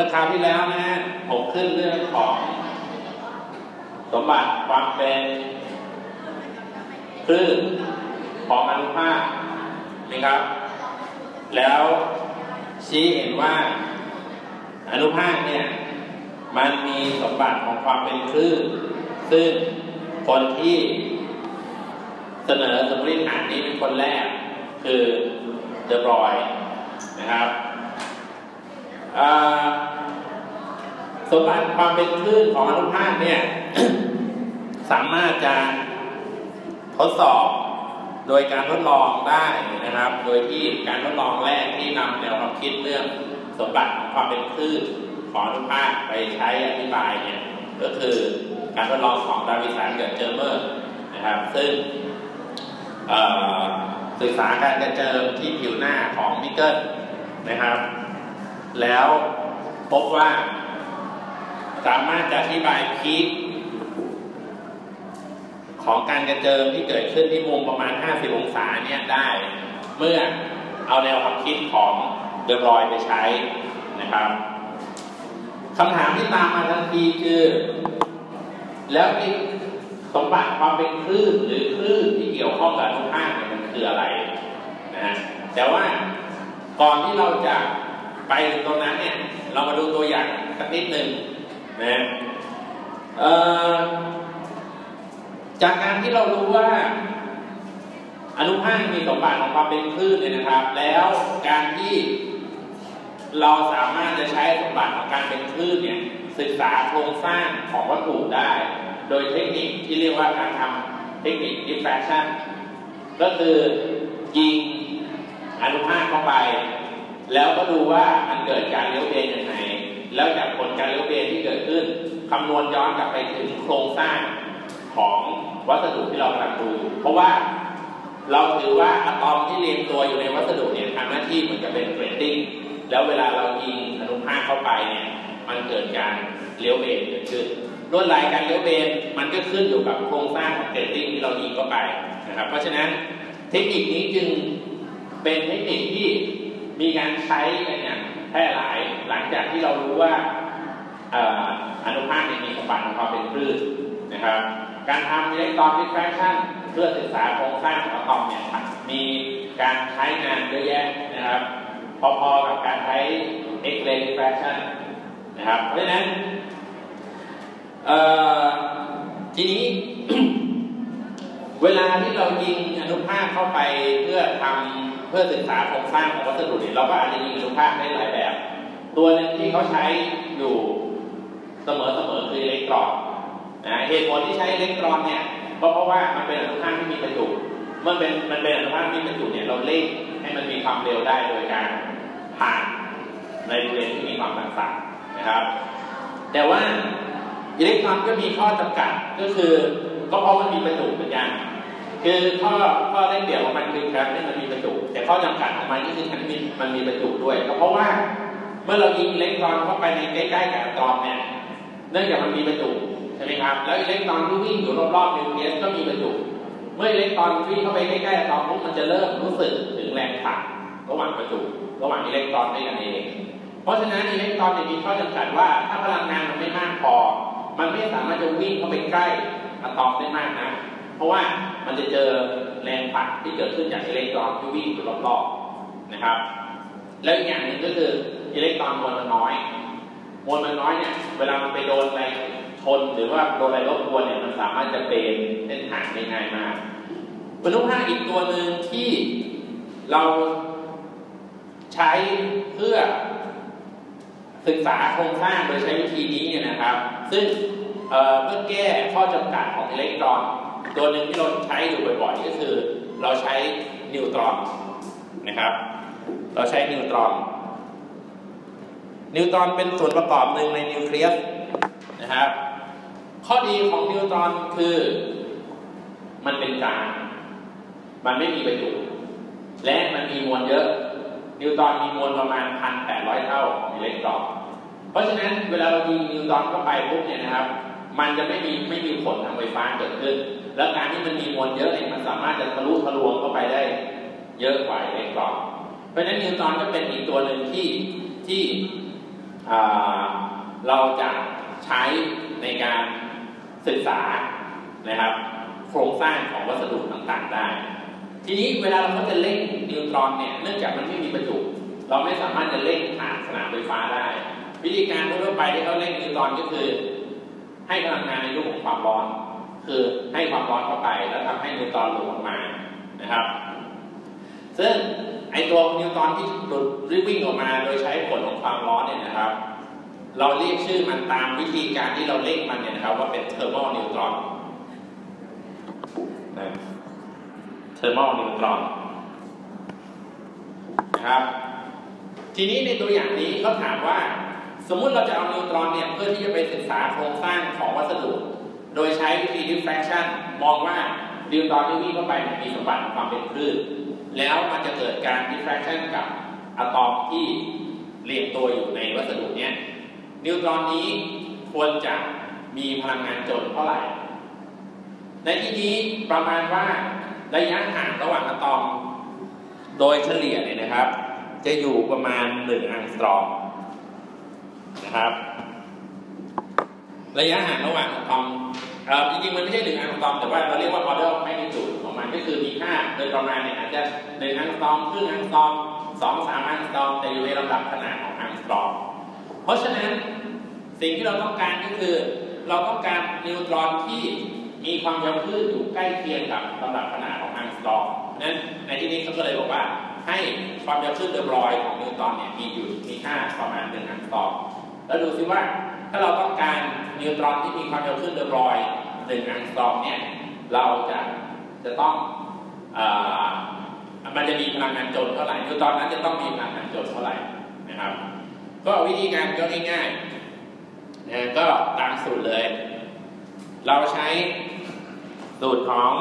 คราวที่แล้วนะผมขึ้นเรื่องของสมบัติความเป็นคลื่นของอนุภาคนะครับแล้วชี้เห็นว่าอนุภาคเนี่ยมันมีสมบัติของความเป็นคลื่นซึ่งคนที่เสนอสมมติฐานนี้เป็นคนแรกคือเดอบรอยนะครับสมบัติความเป็นคลื่นของอนุภาคเนี่ย สามารถจะทดสอบโดยการทดลองได้นะครับโดยที่การทดลองแรกที่นำแนวความคิดเรื่องสมบัติของความเป็นคลื่นของอนุภาคไปใช้อธิบายเนี่ยก็คือการทดลองของดาวิสันกับเจอร์เมอร์นะครับซึ่งศึกษาการกระเจิมที่ผิวหน้าของนิกเกิลนะครับแล้วพบว่าสามารถจะอธิบายพีคของการกระเจิมที่เกิดขึ้นที่มุมประมาณ50องศาเนี่ยได้เมื่อเอาแนวความคิดของเดอบรอยไปใช้นะครับคำถามที่ตามมาทันทีคือแล้วไอ้สมบัติความเป็นคลื่นหรือคลื่นที่เกี่ยวข้องกับอนุภาคเนี่ยมันคืออะไรนะแต่ว่าก่อนที่เราจะไปถึงตรงนั้นเนี่ยเรามาดูตัวอย่างสักนิดหนึ่งนะจากการที่เรารู้ว่าอนุภาคมีสมบัติของความเป็นคลื่นเนี่ยนะครับแล้วการที่เราสามารถจะใช้สมบัติของการเป็นคลื่นเนี่ยศึกษาโครงสร้างของวัตถุได้โดยเทคนิคที่เรียกว่าการทำเทคนิค diffraction ก็คือยิงอนุภาคเข้าไปแล้วก็ดูว่ามันเกิดการเลี้ยวเบนยังไงแล้วจากผลการเลี้ยวเบนที่เกิดขึ้นคำนวณย้อนกลับไปถึงโครงสร้างของวัสดุที่เรากำลังดูเพราะว่าเราถือว่าอะตอมที่เรียงตัวอยู่ในวัสดุเนี่ยทำหน้าที่เหมือนกับเป็นเกรดดิ้งแล้วเวลาเรายิงอนุภาคเข้าไปเนี่ยมันเกิดการเลี้ยวเบนเกิดขึ้นลวดลายการเลี้ยวเบนมันก็ขึ้นอยู่กับโครงสร้างของเกรดดิ้งที่เรายิงเข้าไปนะครับเพราะฉะนั้นเทคนิคนี้จึงเป็นเทคนิคที่มีการใช้กันอย่างแพร่หลายหลังจากที่เรารู้ว่าอนุภาคมีสมบัติของความเป็นคลื่นนะครับการทำอิเล็กตรอนดิฟแฟคชั่นเพื่อศึกษาโครงสร้างของอะตอมเนี่ยมีการใช้งานเยอะแยะนะครับพอๆกับการใช้ X-ray diffraction นะครับเพราะฉะนั้นทีนี้ เวลาที่เรายิงอนุภาคเข้าไปเพื่อศึกษาโครงสร้างของวัสดุเนี่ยเราก็อาจจะยิงอนุภาคได้หลายแบบตัวหนึ่งที่เขาใช้อยู่เสมอคืออิเล็กตรอนนะเหตุผลที่ใช้อิเล็กตรอนเนี่ยก็เพราะว่ามันเป็นอนุภาคที่มีประจุเมื่อมันเป็นอนุภาคที่มีประจุเนี่ยเราเร่งให้มันมีความเร็วได้โดยการผ่านในบริเวณที่มีความต่างๆนะครับแต่ว่าอิเล็กตรอนก็มีข้อจำกัดก็คือก็เพราะมันมีประจุเหมือนกันคือข้อได้เปรียบของมันคือการที่มันมีประจุแต่ข้อจำกัดของมันก็คือมันมีประจุด้วยก็เพราะว่าเมื่อเรายิงอิเล็กตรอนเข้าไปในใกล้ๆกับอะตอมเนี่ยเนื่องจากมันมีประจุใช่ไหมครับแล้วอิเล็กตรอนที่วิ่งอยู่รอบๆนิวเคลียสก็มีประจุเมื่ออิเล็กตรอนวิ่งเข้าไปใกล้ๆอะตอมปุ๊บมันจะเริ่มรู้สึกถึงแรงผลักระหว่างประจุระหว่างอิเล็กตรอนด้วยกันเองเพราะฉะนั้นอิเล็กตรอนมีข้อจำกัดว่าถ้าพลังงานมันไม่มากพอมันไม่สามารถจะวิ่งเข้าไปใกล้อะตอมได้มากนะเพราะว่ามันจะเจอแรงผลักที่เกิดขึ้นจากอิเล็กตรอนที่วิ่งอยู่รอบๆนะครับแล้วอีกอย่างหนึ่งก็คืออิเล็กตรอนมวลมันน้อยเนี่ยเวลามันไปโดนอะไรชนหรือว่าโดนอะไรรบกวนเนี่ยมันสามารถจะเบนเส้นทางได้ง่ายมากอนุภาคอีกตัวหนึ่งที่เราใช้เพื่อศึกษาโครงสร้างโดยใช้วิธีนี้เนี่ยนะครับซึ่งเพื่อแก้ข้อจำกัดของอิเล็กตรอนตัวหนึ่งที่เราใช้อยู่บ่อยๆก็คือเราใช้นิวตรอนนะครับเราใช้นิวตรอนเป็นส่วนประกอบหนึ่งในนิวเคลียสนะครับข้อดีของนิวตรอนคือมันเป็นกลางมันไม่มีประจุและมันมีมวลเยอะนิวตรอนมีมวลประมาณ 1,800 เท่าของอิเล็กตรอนเพราะฉะนั้นเวลาเรายิงนิวตรอนเข้าไปปุ๊บเนี่ยนะครับมันจะไม่มีผลทางไฟฟ้าเกิดขึ้นแล้วการที่มันมีมวลเยอะเนี่ยมันสามารถจะทะลุทะลวงเข้าไปได้เยอะกว่าอิเล็กตรอนเพราะฉะนั้นนิวตรอนก็เป็นอีกตัวหนึ่งที่เราจะใช้ในการศึกษานะครับโครงสร้างของวัสดุต่างๆได้ทีนี้เวลาเราจะเร่งนิวตรอนเนี่ยเนื่องจากมันไม่มีประจุเราไม่สามารถจะเร่งผ่านสนามไฟฟ้าได้วิธีการทั่วไปที่เขาเร่งนิวตรอนก็คือให้พลังงานในรูปของความร้อนคือให้ความร้อนเข้าไปแล้วทำให้นิวตรอนหลุดออกมานะครับซึ่งไอตัวนิวตรอนที่หลุดวิ่งออกมาโดยใช้ผลของความร้อนเนี่ยนะครับเราเรียกชื่อมันตามวิธีการที่เราเร่งมันเนี่ยนะครับว่าเป็นเทอร์โมนิวตรอนเทอร์โมนิวตรอนนะครับทีนี้ในตัวอย่างนี้เขาถามว่าสมมุติเราจะเอานิวตรอนเนี่ยเพื่อที่จะไปศึกษาโครงสร้างของวัสดุโดยใช้วิธี diffraction มองว่านิวตรอนที่วิ่งเข้าไปมีสมบัติความเป็นคลื่นแล้วมันจะเกิดการ diffraction กับอะตอมที่เรียงตัวอยู่ในวัสดุเนี้ยนิวตรอนนี้ควรจะมีพลังงานจนเท่าไหร่ในที่นี้ประมาณว่าระยะห่างระหว่างอะตอมโดยเฉลี่ยเนี่ยนะครับจะอยู่ประมาณ1 อังสตรอมนะครับระยะห่างระหว่างอะตอมจริงๆมันไม่ใช่1 อังสตรอมแต่ว่าเราเรียกว่า order of magnitude ของมันก็คือมีค่าโดยประมาณเนี่ยอาจจะ1 อังสตรอมครึ่ง อังสตรอม2-3 อังสตรอมแต่อยู่ในลำดับขนาดของอังสตรอมเพราะฉะนั้นสิ่งที่เราต้องการก็คือเราต้องการนิวตรอนที่มีความยาวคลื่นอยู่ใกล้เคียงกับลำดับขนาดของอังสตรอมนั้นในที่นี้เขาก็เลยบอกว่าให้ความยาวคลื่นเดอร์บรอยของนิวตรอนเนี่ยมีค่าประมาณ1 อังสตรอมแล้วดูซิว่าถ้าเราต้องการนิวตรอนที่มีความยาวคลื่นเดอร์บรอย1 อังสตรอมเนี่ยเราจะต้องมันจะมีพลังงานจนเท่าไหร่นิวตรอนนั้นจะต้องมีพลังงานจนเท่าไหร่นะครับก็วิธีการก็ง่ายๆนะก็ตามสูตรเลยเราใช้สูตรของ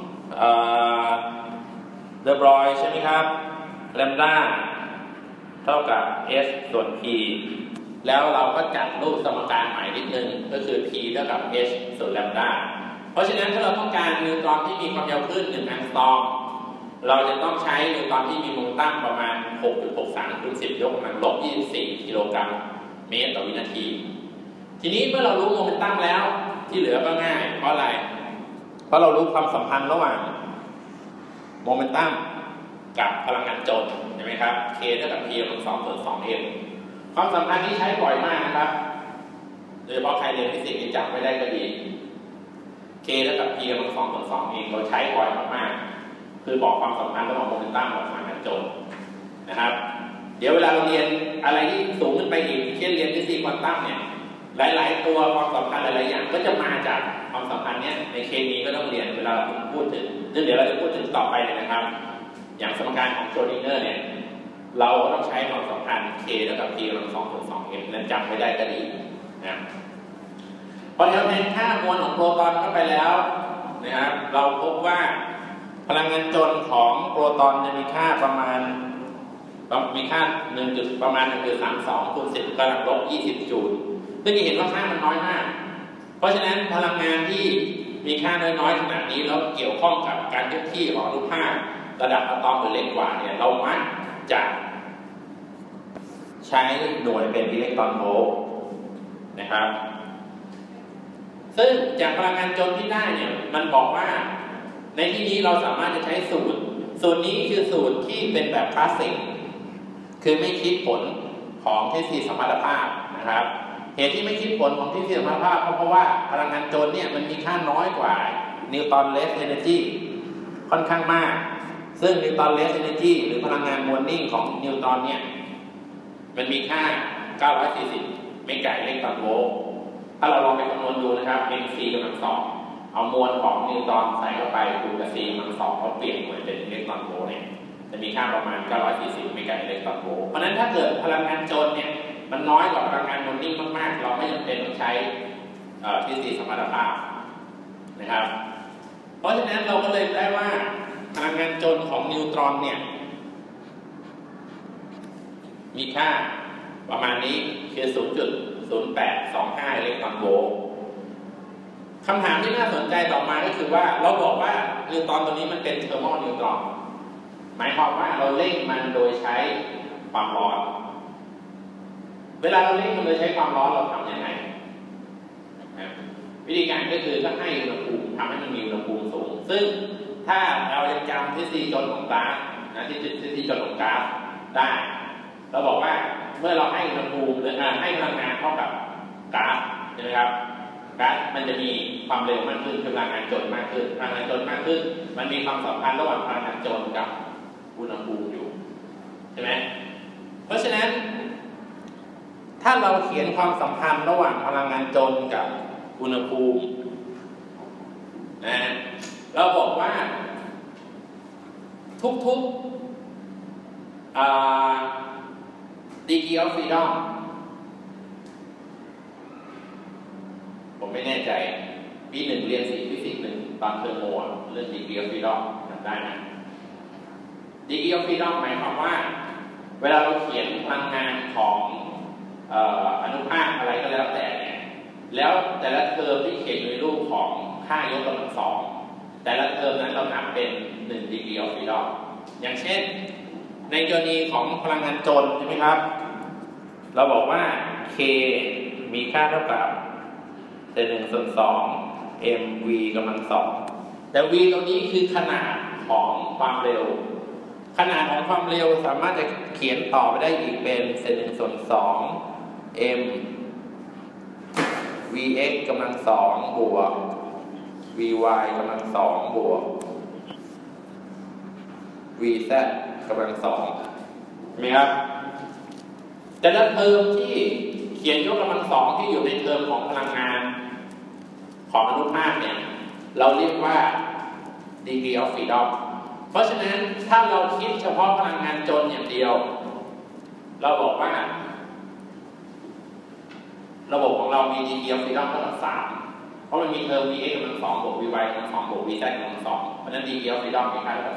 เดอร์บรอยใช่ไหมครับแลมดาเท่ากับ s ส่วน p แล้วเราก็จัดรูปสมการใหม่นิดนึงก็คือ p เท่ากับ h ส่วนแลมดาเพราะฉะนั้นถ้าเราต้องการนิวตรอนที่มีความยาวคลื่น1 อังสตรอมเราจะต้องใช้นิวตรอนที่มีโมเมนตัมประมาณ 6.63 คูณ 10 ยกกำลังลบ 24 กิโลกรัมเมตรต่อวินาทีทีนี้เมื่อเรารู้โมเมนตัมแล้วที่เหลือก็ง่ายเพราะอะไรเพราะเรารู้ความสัมพันธ์ระหว่างโมเมนตัมกับพลังงานจนใช่ไหมครับ k เท่ากับ p กำลัง2 ส่วน 2m ความสัมพันธ์นี้ใช้บ่อยมากนะครับโดยเฉพาะใครเรียนฟิสิกส์จำไม่ได้ก็ดี k เท่ากับ p กำลัง2 ส่วน 2m เราใช้บ่อยมากๆคือบอกความสัมพันธ์ระหว่างโมเมนตัมกับพลังงานจนนะครับเดี๋ยวเวลาเราเรียนอะไรที่สูงขึ้นไปอีกเช่นเรียนฟิสิกส์ควอนตัมเนี่ยหลายๆตัวความสัมพันธ์หลายๆอย่างก็จะมาจากความสัมพันธ์เนี้ยในเคมีก็ต้องเรียนเวลาเราพูดถึงซึ่งเดี๋ยวเราจะพูดถึงต่อไปเลยนะครับอย่างสมการของโชดิงเกอร์เนี่ยเราก็ต้องใช้ความสัมพันธ์ k เท่ากับ p กำลัง2 ส่วน 2m นั้นจำไม่ได้ก็ดีนะพอเราแทนค่ามวลของโปรตอนเข้าไปแล้วนะครับเราพบว่าพลังงานจนของโปรตอนจะมีค่าประมาณประมาณ 1.32 คูณ 10 กำลังลบ 20 จูลซึ่งจะเห็นว่าค่ามันน้อยมากเพราะฉะนั้นพลังงานที่มีค่าน้อยๆขนาดนี้แล้วเกี่ยวข้องกับการเคลื่อนที่ของอนุภาคระดับอะตอมหรือเล็กกว่าเนี่ยเรามักจะใช้หน่วยเป็นอิเล็กตรอนโวลต์นะครับซึ่งจากพลังงานจนที่ได้เนี่ยมันบอกว่าในที่นี้เราสามารถจะใช้สูตรนี้คือสูตรที่เป็นแบบคลาสสิกคือไม่คิดผลของทฤษฎีสมรรถภาพนะครับเหตุที่ไม่คิดผลของทฤษฎีสมรรถภาพเพราะว่าพลังงานจนเนี่ยมันมีค่าน้อยกว่านิวตันเลสเอเนจีค่อนข้างมากซึ่งนิวตันเลสเอเนจีหรือพลังงานมวลนิ่งของนิวตันเนี่ยมันมีค่า 940 เมกะอิเล็กตรอนโวลต์ถ้าเราลองไปคำนวณดูนะครับ mc กำลัง2เอามวลของนิวตันใส่เข้าไปคูณกับ c กำลัง2เขาเปลี่ยนหน่วยเป็นอิเล็กตรอนโวลต์เนี่ยจะมีค่าประมาณ 940 เมกะอิเล็กตรอนโวลต์เพราะฉะนั้นถ้าเกิดพลังงานจนเนี่ยมันน้อยกว่าพลังงานมวลนิ่งมากๆเราไม่จำเป็นต้องใช้ทฤษฎีสมรรถภาพนะครับเพราะฉะนั้นเราก็เลยได้ว่าพลังงานจนของนิวตรอนเนี่ยมีค่าประมาณนี้คือ 0.0825 อิเล็กตรอนโวลต์คำถามที่น่าสนใจต่อมาก็คือว่าเราบอกว่านิวตรอนตัวนี้มันเป็นเทอร์โมนิวตรอนหมายความว่าเราเร่งมันโดยใช้ความร้อนเวลาเราเล่นมันเลยใช้ความร้อนเราทำยังไงวิธีการก็คือก็ให้อุณหภูมิทำให้มันมีอุณหภูมิสูงซึ่งถ้าเรายังจำทฤษฎีจนของก๊าซนะทฤษฎีจนของก๊าซได้เราบอกว่าเมื่อเราให้อุณหภูมิหรือให้พลังงานเท่ากับก๊าซใช่ไหมครับก๊าซมันจะมีความเร็วมากขึ้นพลังงานจนมากขึ้นพลังงานจนมากขึ้นมันมีความสัมพันธ์ระหว่างพลังงานจนกับอุณหภูมิอยู่ใช่ไหมเพราะฉะนั้นถ้าเราเขียนความสัมพันธ์ระหว่างพลังงานจนกับอุณหภูมินะเราบอกว่าทุกdegree of freedom ผมไม่แน่ใจปีหนึ่งเรียนฟิสิกส์หนึ่งตอนเทอร์โมเรื่อง degree of freedom จำได้ไหม degree of freedom หมายความว่าเวลาเราเขียนพลังงานของอนุภาคอะไรก็แล้วแต่เนี่ยแล้วแต่ละเทอมที่เขียนในรูปของค่ายกกำลังสองแต่ละเทอมนั้นเรานับเป็น1 degree of freedom อย่างเช่นในกรณีของพลังงานจนใช่ไหมครับเราบอกว่า K มีค่าเท่ากับ1/2 mv กำลังสองแต่ v ตรงนี้คือขนาดของความเร็วขนาดของความเร็วสามารถจะเขียนต่อไปได้อีกเป็น1/2 m vx กำลังสองบวก vy กำลังสองบวก vz กำลังสองใช่ไหมครับแต่ละเทอมที่เขียนยกกำลังสองที่อยู่ในเทอมของพลังงานของอนุภาคเนี่ยเราเรียกว่า degree of freedom เพราะฉะนั้นถ้าเราคิดเฉพาะพลังงานจนอย่างเดียวเราบอกว่าระบบของเรามี degree of freedom เท่ากับ3เพราะมันมีเทอม vx กำลังสองบวก vy กำลังสองบวก vz กำลังสองเพราะฉะนั้น degree of freedom มีค่าเท่ากับ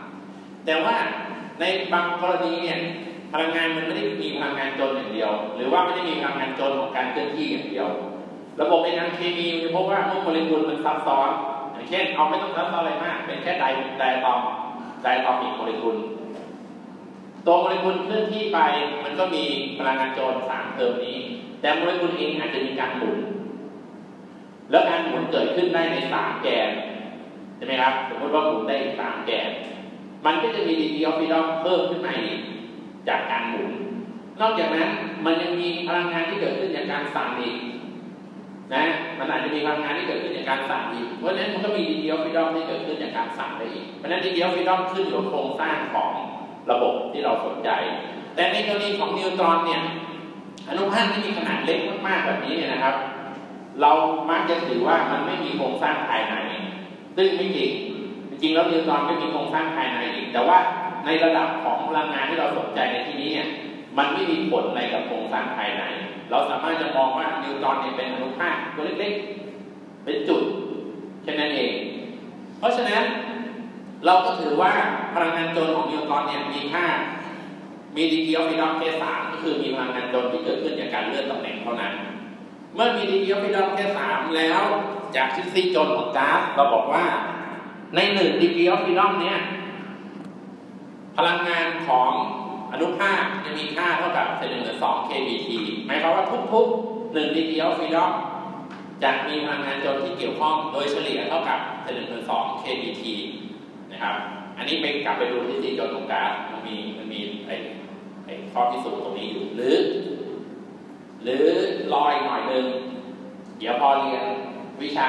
3แต่ว่าในบางกรณีเนี่ยพลังงานมันไม่ได้มีพลังงานจนอย่างเดียวหรือว่าไม่ได้มีพลังงานจนของการเคลื่อนที่อย่างเดียวระบบในทางเคมีจะพบว่าเมื่อโมเลกุลมันซับซ้อนอย่างเช่นเอาไม่ต้องซับซ้อนอะไรมากเป็นแค่ไดอะตอมอีกโมเลกุลตัวโมเลกุลเคลื่อนที่ไปมันก็มีพลังงานจน3เทอมนี้แต่โมเลกุลเองอาจจะมีการหมุนแล้วการหมุนเกิดขึ้นได้ใน3แกนใช่ไหมครับสมมติว่าหมุนได้3แกนมันก็จะมี degree of freedom เพิ่มขึ้นมาอีกจากการหมุนนอกจากนั้นมันยังมีพลังงานที่เกิดขึ้นจากการสั่นอีกนะมันอาจจะมีพลังงานที่เกิดขึ้นจากการสั่นอีกเพราะฉะนั้นมันก็มี degree of freedom ที่เกิดขึ้นจากการสั่นได้อีกเพราะฉะนั้น degree of freedom ขึ้นอยู่กับโครงสร้างของระบบที่เราสนใจแต่ในกรณีของนิวตรอนเนี่ยอนุภาคที่มีขนาดเล็กมากๆแบบนี้เนี่ยนะครับเรามักจะถือว่ามันไม่มีโครงสร้างภายในซึ่งไม่จริงจริงแล้วนิวตรอนไม่มีโครงสร้างภายในอีกแต่ว่าในระดับของพลังงานที่เราสนใจในที่นี้เนี่ยมันไม่มีผลอะไรกับโครงสร้างภายในเราสามารถจะมองว่านิวตรอนเนี่ยเป็นอนุภาคตัวเล็กๆเป็นจุดแค่นั้นเองเพราะฉะนั้นเราก็ถือว่าพลังงานจนของนิวตรอนเนี่ยมีค่ามี degree of freedom แค่3ก็คือมีพลังงานจนที่เกิดขึ้นจากการเลื่อนตำแหน่งเท่านั้นเมื่อมี degree of freedom แค่3แล้วจากทฤษฎีจนของก๊าซเราบอกว่าใน1 degree of freedom เนี่ยพลังงานของอนุภาคจะมีค่าเท่ากับ1/2 kBT หมายความว่าทุกๆ1 degree of freedom จะมีพลังงานจนที่เกี่ยวข้องโดยเฉลี่ยเท่ากับ1/2 kBT นะครับอันนี้ไปกลับไปดูทฤษฎีจนของก๊าซมันมีไอ้ข้อพิสูจน์ตรงนี้อยู่หรือรออีกหน่อยนึงเดี๋ยวพอเรียนวิชา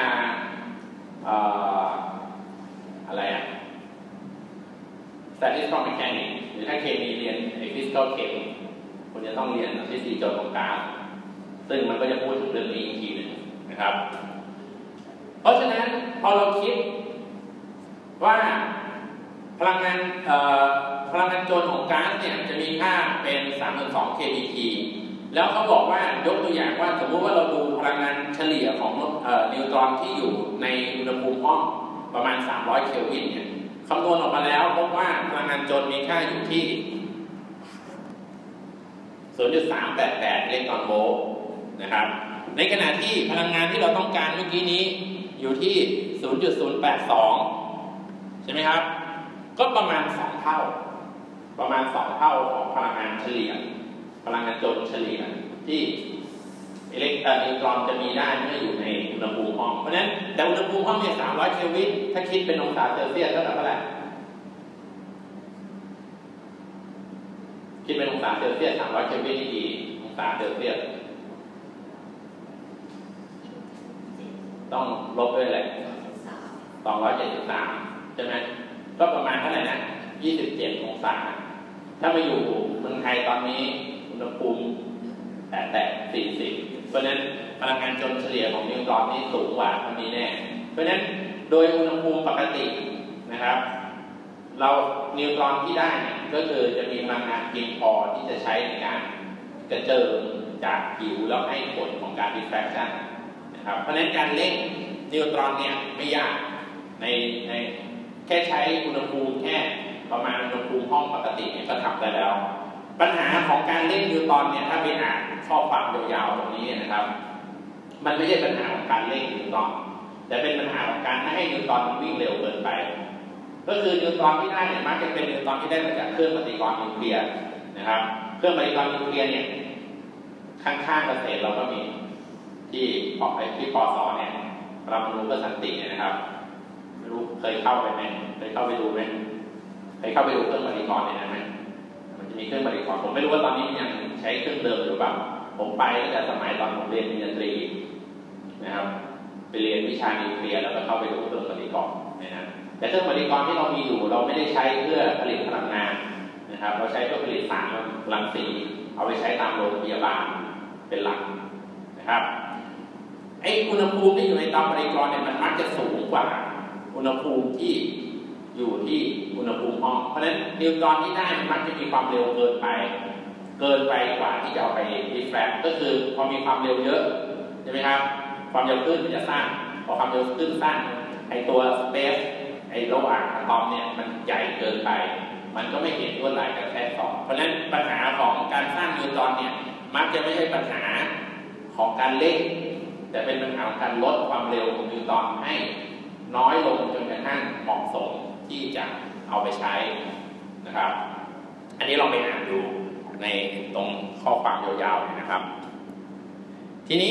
อะไรอะstatistical mechanics หรือถ้าเคมีเรียนphysical chem คุณจะต้องเรียนทฤษฎีจนของก๊าซซึ่งมันก็จะพูดถึงเรื่องนี้อีกทีหนึ่งนะครับเพราะฉะนั้นพอเราคิดว่าพลังงานจนของก๊าซเนี่ยจะมีค่าเป็น 3/2 kBT แล้วเขาบอกว่ายกตัวอย่างว่าสมมติว่าเราดูพลังงานเฉลี่ยของนิวตรอนที่อยู่ในอุณหภูมิห้องประมาณ300 เคลวินเนี่ยคำนวณออกมาแล้วพบว่าพลังงานจนมีค่าอยู่ที่ 0.388 อิเล็กตรอนโวลต์นะครับในขณะที่พลังงานที่เราต้องการเมื่อกี้นี้อยู่ที่ 0.082 ใช่ไหมครับก็ประมาณ2 เท่าของพลังงานเฉลี่ยพลังงานจนเฉลี่ยที่นิวตรอนจะมีได้เมื่ออยู่ในอุณหภูมิห้องเพราะฉะนั้นแต่อุณหภูมิห้องเนี่ย300 เคลวินถ้าคิดเป็นองศาเซลเซียสเท่ากับเท่าไหร่คิดเป็นองศาเซลเซียส300 เคลวินนี่กี่องศาเซลเซียสต้องลบด้วยอะไร273ใช่ไหมก็ประมาณเท่าไหร่นะ27 องศาถ้ามาอยู่เมืองไทยตอนนี้อุณหภูมิแต่40เพราะฉะนั้นพลังงานจนเฉลี่ยของนิวตรอนนี่สูงกว่ามันมีแน่เพราะฉะนั้นโดยอุณหภูมิปกตินะครับเรานิวตรอนที่ได้เนี่ยก็คือจะมีพลังงานเพียงพอที่จะใช้ในการกระเจิงจากผิวแล้วให้ผลของการ diffraction นะครับเพราะฉะนั้นการเล่นนิวตรอนเนี่ยไม่ยากในแค่ใช้อุณหภูมิแค่ประมาณอุณหภูมิห้องปกติเนี่ยก็ทำได้แล้วปัญหาของการเล่นนิวตรอนเนี่ยถ้าไปอ่านข้อความยาวๆตรงนี้นะครับมันไม่ใช่ปัญหาของการเล่นนิวตรอนแต่เป็นปัญหาของการไม่ให้นิวตรอนวิ่งเร็วเกินไปก็คือนิวตรอนที่ได้เนี่ยมักจะเป็นนิวตรอนที่ได้มาจากเครื่องปฏิกรณ์นิวเคลียร์นะครับเครื่องปฏิกรณ์นิวเคลียร์เนี่ยข้างๆเกษตรเราก็มีที่ปสเนี่ยปรมาณูเพื่อสันติเนี่ยนะครับไม่รู้เคยเข้าไปไหมเคยเข้าไปดูไหมเคยเข้าไปดูเครื่องปฏิกรณ์เนี่ยไหมมันจะมีเครื่องปฏิกรณ์ผมไม่รู้ว่าตอนนี้ยังใช้เครื่องเดิมหรือเปล่าผมไปตั้งแต่สมัยตอนผมเรียนปริญญาตรีนะครับไปเรียนวิชานิวเคลียร์แล้วก็เข้าไปดูเครื่องปฏิกรณ์นะแต่เครื่องปฏิกรณ์ที่เรามีอยู่เราไม่ได้ใช้เพื่อผลิตพลังงานนะครับเราใช้เพื่อผลิตสารรังสีเอาไปใช้ตามโรงพยาบาลเป็นหลักนะครับไอ้อุณหภูมิที่อยู่ในเตาปฏิกรณ์เนี่ยมันมักจะสูงกว่าอุณหภูมิที่อยู่ที่อุณหภูมิห้องเพราะฉะนั้นนิวตรอนที่ได้มันมักจะมีความเร็วเกินไปกว่าที่จะเอาไปดิฟแรกก็คือพอมีความเร็วเยอะใช่ไหมครับความเร็วขึ้นมันจะสั้นพอความเร็วขึ้นสั้นไอตัวสเปซไอระหว่างอะตอมเนี่ยมันใหญ่เกินไปมันก็ไม่เห็นลวดลายการแทรกซ้อนเพราะฉะนั้นปัญหาของการสร้างนิวตรอนเนี่ยมักจะไม่ใช่ปัญหาของการเล่นแต่เป็นปัญหาของการลดความเร็วของนิวตรอนให้น้อยลงจนกระทั่งเหมาะสมที่จะเอาไปใช้นะครับอันนี้ลองไปอ่านดูในตรงข้อความยาวๆนะครับทีนี้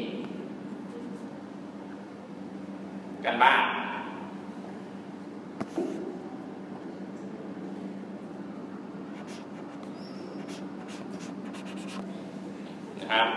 กันบ้านนะครับ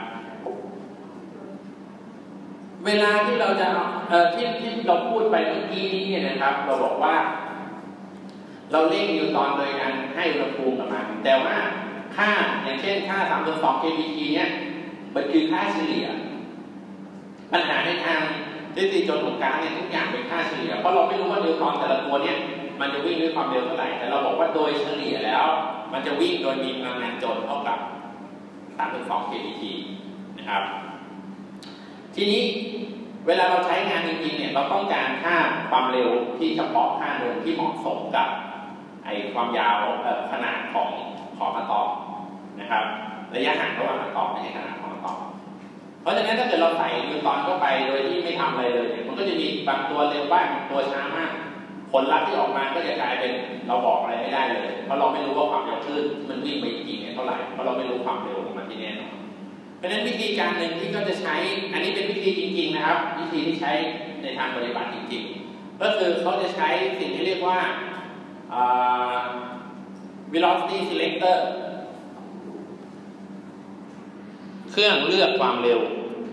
เวลาที่เราจะที่เราพูดไปเมื่อกี้นี้เนี่ยนะครับเราบอกว่าเราเร่งนิวตรอนโดยการให้อุณหภูมิกับมันแต่ว่าค่าอย่างเช่นค่า 3.2 kBt เนี่ยมันคือค่าเฉลี่ยปัญหาในทางทฤษฎีโจทย์ของก๊าซเนี่ยทุกอย่างเป็นค่าเฉลี่ยเพราะเราไม่รู้ว่านิวตรอนแต่ละตัวเนี่ยมันจะวิ่งด้วยความเร็วเท่าไหร่แต่เราบอกว่าโดยเฉลี่ยแล้วมันจะวิ่งโดยมีพลังงานจนเท่ากับ 3.2 kBt นะครับทีนี้เวลาเราใช้งานจริงๆเนี่ยเราต้องการค่าความเร็วที่เฉพาะค่าหนึ่งที่เหมาะสมกับไอความยาวขนาดของขอบอะตอมนะครับระยะห่างระหว่างอะตอมไม่ใช่ขนาดของอะตอมเพราะฉะนั้นถ้าเกิดเราใส่นิวตรอนเข้าไปโดยที่ไม่ทำอะไรเลยเนี่ยมันก็จะมีบางตัวเร็วบ้างบางตัวช้ามากผลลัพธ์ที่ออกมาก็จะกลายเป็นเราบอกอะไรไม่ได้เลยเพราะเราไม่รู้ว่าความเร็วคลื่นมันวิ่งไปจริงๆเท่าไหร่เพราะเราไม่รู้ความเร็วของมันที่แน่นอนเพราะฉะนั้นวิธีการหนึ่งที่เขาจะใช้อันนี้เป็นวิธีจริงๆนะครับวิธีที่ใช้ในทางปฏิบัติจริงๆก็คือเขาจะใช้สิ่งที่เรียกว่าvelocity selector เครื่องเลือกความเร็ว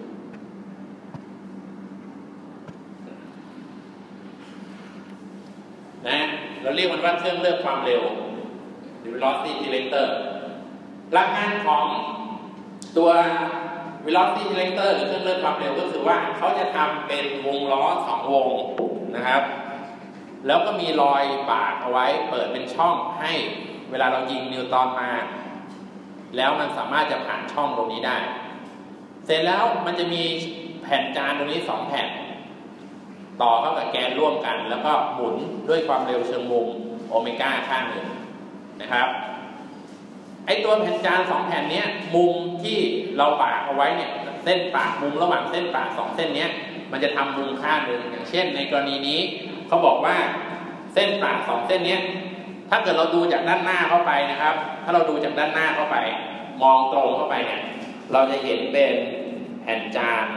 นะเราเรียกมันว่าเครื่องเลือกความเร็ว velocity selector หลักการของตัว velocity selector หรือเครื่องเลือกความเร็วก็คือว่าเขาจะทำเป็นวงล้อ2วงนะครับแล้วก็มีรอยบากเอาไว้เปิดเป็นช่องให้เวลาเรายิงนิวตรอนมาแล้วมันสามารถจะผ่านช่องตรงนี้ได้เสร็จแล้วมันจะมีแผ่นจานตรงนี้2แผ่นต่อเข้ากับแกนร่วมกันแล้วก็หมุนด้วยความเร็วเชิงมุมโอเมก้าข้างหนึ่งนะครับไอตัวแผ่นจาน2แผ่นนี้มุมที่เราปากเอาไว้เนี่ยเส้นปากมุมระหว่างเส้นปาก2เส้นนี้มันจะทำมุมข้างหนึ่งอย่างเช่นในกรณีนี้เขาบอกว่าเส้นปาก2เส้นนี้ถ้าเกิดเราดูจากด้านหน้าเข้าไปนะครับถ้าเราดูจากด้านหน้าเข้าไปมองตรงเข้าไปเนี่ยเราจะเห็นเป็นแผ่นจาน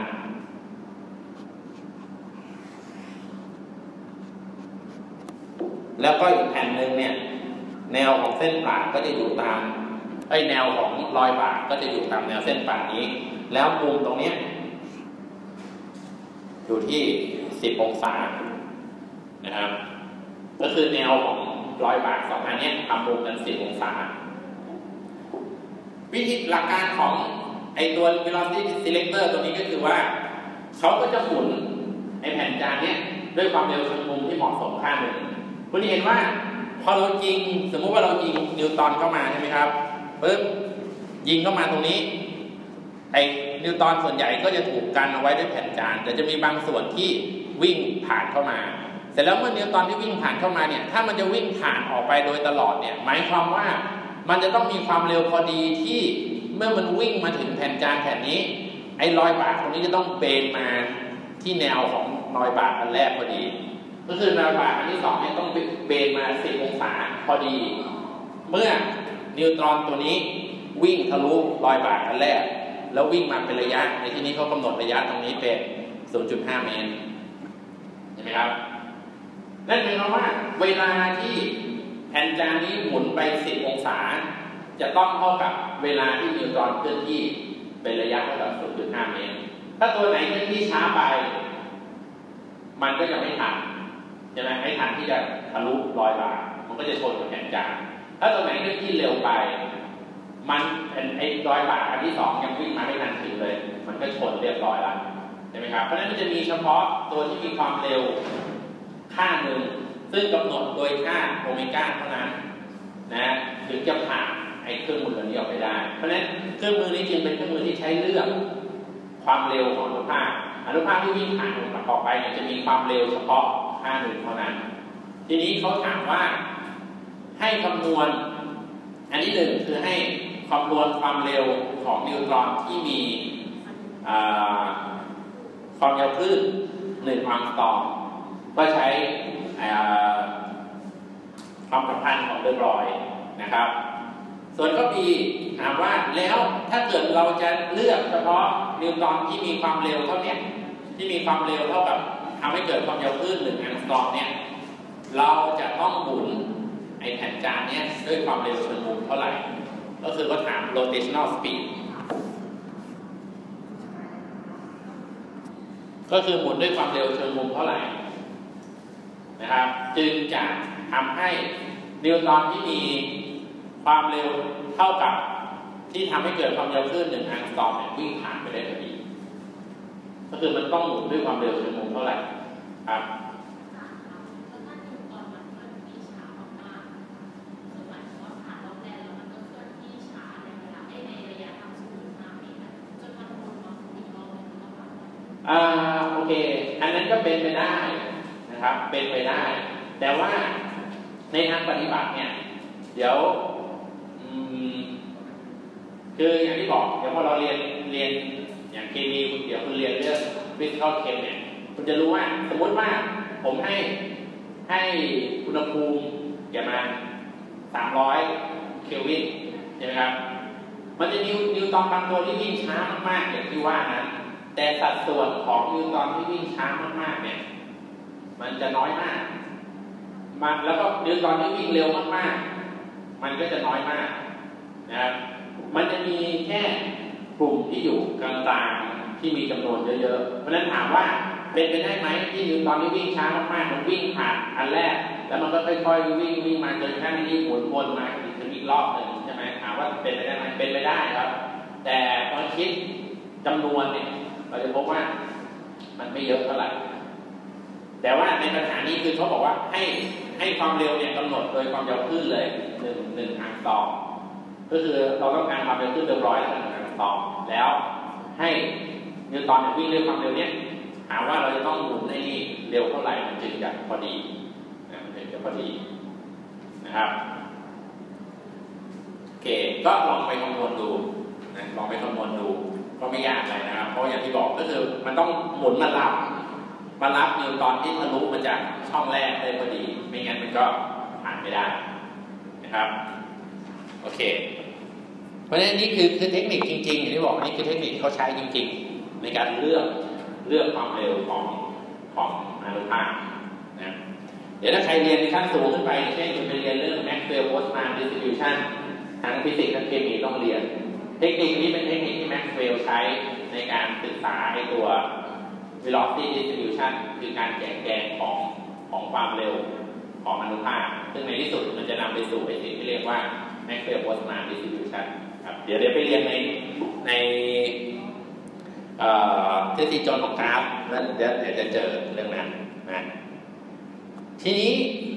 แล้วก็อีกแผ่นหนึ่งเนี่ยแนวของเส้นปากก็จะอยู่ตามแนวของรอยปากก็จะอยู่ตามแนวเส้นปากนี้แล้วมุมตรงนี้อยู่ที่10 องศานะครับก็คือแนวของรอยปาก2อันนี้ทำมุมกัน10 องศาวิธีหลักการของตัว velocity selector ตัวนี้ก็คือว่าเขาก็จะหมุนแผ่นจานนี้ด้วยความเร็วชนมุมที่เหมาะสมข้างหนึ่งคุณเห็นว่าพอเรายิงสมมุติว่าเรายิงนิวตอนเข้ามาใช่ไหมครับปึ๊บยิงเข้ามาตรงนี้นิวตอนส่วนใหญ่ก็จะถูกกันเอาไว้ด้วยแผ่นจานแต่จะมีบางส่วนที่วิ่งผ่านเข้ามาเสร็จแล้วเมื่อนิวตอนที่วิ่งผ่านเข้ามาเนี่ยถ้ามันจะวิ่งผ่านออกไปโดยตลอดเนี่ยหมายความว่ามันจะต้องมีความเร็วพอดีที่เมื่อมันวิ่งมาถึงแผ่นจานแผ่นนี้รอยบากตรงนี้จะต้องเบนมาที่แนวของรอยบากอันแรกพอดีก็คือรอยบากอันที่2เนี่ยต้องเบนมา10 องศาพอดีเมื่อนิวตรอนตัวนี้วิ่งทะลุรอยบากอันแรกแล้ววิ่งมาเป็นระยะในที่นี้เขากำหนดระยะตรงนี้เป็น 0.5 เมตรเห็นไหมครับนั่นหมายความว่าเวลาที่แผ่นจานนี้หมุนไป10 องศาจะต้องเท่ากับเวลาที่นิวตรอนเคลื่อนที่เป็นระยะเท่ากับ 0.5 เมตรถ้าตัวไหนเคลื่อนที่ช้าไปมันก็จะไม่ทันใช่ไหมไม่ทันที่จะทะลุรอยบากมันก็จะชนกับแผ่นจานถ้าตัวไหนเคลื่อนที่เร็วไปมันรอยบากอันที่2ยังวิ่งมาไม่ทันถึงเลยมันก็ชนเรียบร้อยแล้วใช่ไหมครับเพราะฉะนั้นมันจะมีเฉพาะตัวที่มีความเร็วค่าหนึ่งซึ่งกำหนดโดยค่าโอเมก้าเท่านั้นนะถึงจะผ่านเครื่องมือนี้ออกไปได้เพราะฉะนั้นเครื่องมือนี้จึงเป็นเครื่องมือที่ใช้เลือกความเร็วของอนุภาคที่วิ่งผ่านออกไปเนี่ยจะมีความเร็วเฉพาะค่าหนึ่งเท่านั้นทีนี้เขาถามว่าให้คำนวณอันที่1คือให้คำนวณความเร็วของนิวตรอนที่มีความยาวคลื่น1 อังสตรอมก็ใช้ความสัมพันธ์ของเดอ Broglie นะครับส่วนข้อ B ถามว่าแล้วถ้าเกิดเราจะเลือกเฉพาะนิวตรอนที่มีความเร็วเท่านี้ที่มีความเร็วเท่ากับทำให้เกิดความยาวคลื่น1 อังสตรอมเนี่ยเราจะต้องหมุนแผ่นจานนี้ด้วยความเร็วชนมุมเท่าไหร่ก็คือก็ถาม rotational speed ก็คือหมุนด้วยความเร็วชนมุมเท่าไหร่นะครับจึงจะทำให้นิวตรอนที่มีความเร็วเท่ากับที่ทำให้เกิดความยาวคลื่น1 อังสตรอมเนี่ยวิ่งผ่านไปได้พอดีก็คือมันต้องหมุนด้วยความเร็วชนมุมเท่าไหร่ครับโอเคอันนั้นก็เป็นไปได้นะครับเป็นไปได้แต่ว่าในทางปฏิบัติเนี่ยเดี๋ยวคืออย่างที่บอกเดี๋ยวพอเราเรียนอย่างเคมีเดี๋ยวคุณเรียนเรื่องฟิสิกอลเคมเนี่ยคุณจะรู้ว่าสมมติว่าผมให้อุณหภูมิอย่างมา300 เคลวินใช่ไหมครับมันจะนิวตรอนบางตัวที่วิ่งช้ามากๆอย่างที่ว่านั้นแต่สัดส่วนของนิวตรอนที่วิ่งช้ามากๆเนี่ยมันจะน้อยมากแล้วก็นิวตรอนที่วิ่งเร็วมากๆมันก็จะน้อยมากนะครับมันจะมีแค่กลุ่มที่อยู่กลางๆที่มีจำนวนเยอะๆเพราะฉะนั้นถามว่าเป็นไปได้ไหมที่นิวตรอนที่วิ่งช้ามากๆมันวิ่งผ่านอันแรกแล้วมันก็ค่อยๆวิ่งมาจนกระทั่งที่หมุนวนมาถึงอีกรอบหนึ่งใช่ไหมถามว่าเป็นไปได้ไหมเป็นไปได้ครับแต่พอคิดจำนวนเนี่ยเราจะพบว่ามันไม่เยอะเท่าไหร่แต่ว่าในปัญหานี้คือเขาบอกว่าให้ความเร็วเนี่ยกำหนดโดยความยาวคลื่นเลย1 อังสตรอมก็คือเราต้องการความเร็วคลื่นเต็มร้อยแล้ว1 อังสตรอมแล้วให้นิวตรอนวิ่งด้วยความเร็วเนี้ยถามว่าเราจะต้องหมุนในนี้เร็วเท่าไหร่มันจึงจะพอดีมันจึงจะพอดีนะครับโอเคก็ลองไปคำนวณดูนะลองไปคำนวณดูก็ไม่ยากอะไรนะครับเพราะอย่างที่บอกก็คือมันต้องหมุนมารับนิวตรอนที่ทะลุมาจากช่องแรกได้พอดีไม่งั้นมันก็ผ่านไม่ได้นะครับโอเคเพราะฉะนั้นนี่คือเทคนิคจริงๆอย่างที่บอกนี่คือเทคนิคที่เขาใช้จริงๆในการเลือกความเร็วของอนุภาคนะเดี๋ยวถ้าใครเรียนในขั้นสูงขึ้นไปเช่นคุณไปเรียนเรื่อง Maxwell-Boltzmann distribution ทั้งฟิสิกส์ทั้งเคมีต้องเรียนเทคนิคนี้เป็นเทคนิคที่แม็กซ์เวลล์ใช้ในการศึกษาในตัว velocity distribution คือการแจกแจงของความเร็วของอนุภาคซึ่งในที่สุดมันจะนำไปสู่สิ่งที่เรียกว่า Maxwell-Boltzmann distribution ครับเดี๋ยวไปเรียนในทฤษฎีโจนของกราฟแล้วเดี๋ยวจะเจอเรื่องนั้นนะทีนี้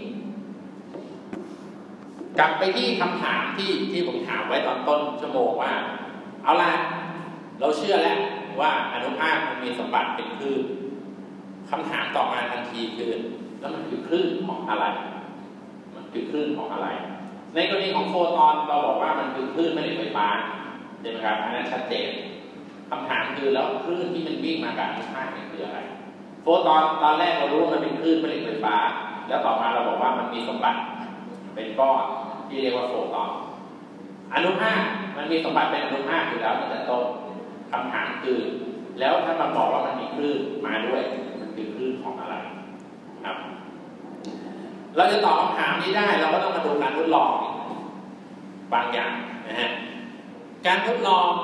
กลับไปที่คำถามที่ผมถามไว้ตอนต้นชั่วโมงว่าเอาล่ะเราเชื่อแล้วว่าอนุภาคมันมีสมบัติเป็นคลื่นคำถามต่อมาทันทีคือแล้วมันคือคลื่นของอะไรมันคือคลื่นของอะไรในกรณีของโฟตอนเราบอกว่ามันคือคลื่นแม่เหล็กไฟฟ้าใช่ไหมครับอันนั้นชัดเจนคำถามคือแล้วคลื่นที่มันวิ่งมากับอนุภาคนี่คืออะไรโฟตอนตอนแรกเรารู้ว่ามันเป็นคลื่นแม่เหล็กไฟฟ้าแล้วต่อมาเราบอกว่ามันมีสมบัติเป็นก้อนที่เรียกว่าโฟตอนอนุภาคมันมีสมบัติเป็นอนุภาคอยู่แล้วตั้งแต่ต้นคำถามคือแล้วถ้ามันบอกว่ามันมีคลื่นมาด้วยมันคือคลื่นของอะไรครับเราจะตอบคำถามนี้ได้เราก็ต้องมาดูการทดลองบางอย่างนะฮะการทดลอง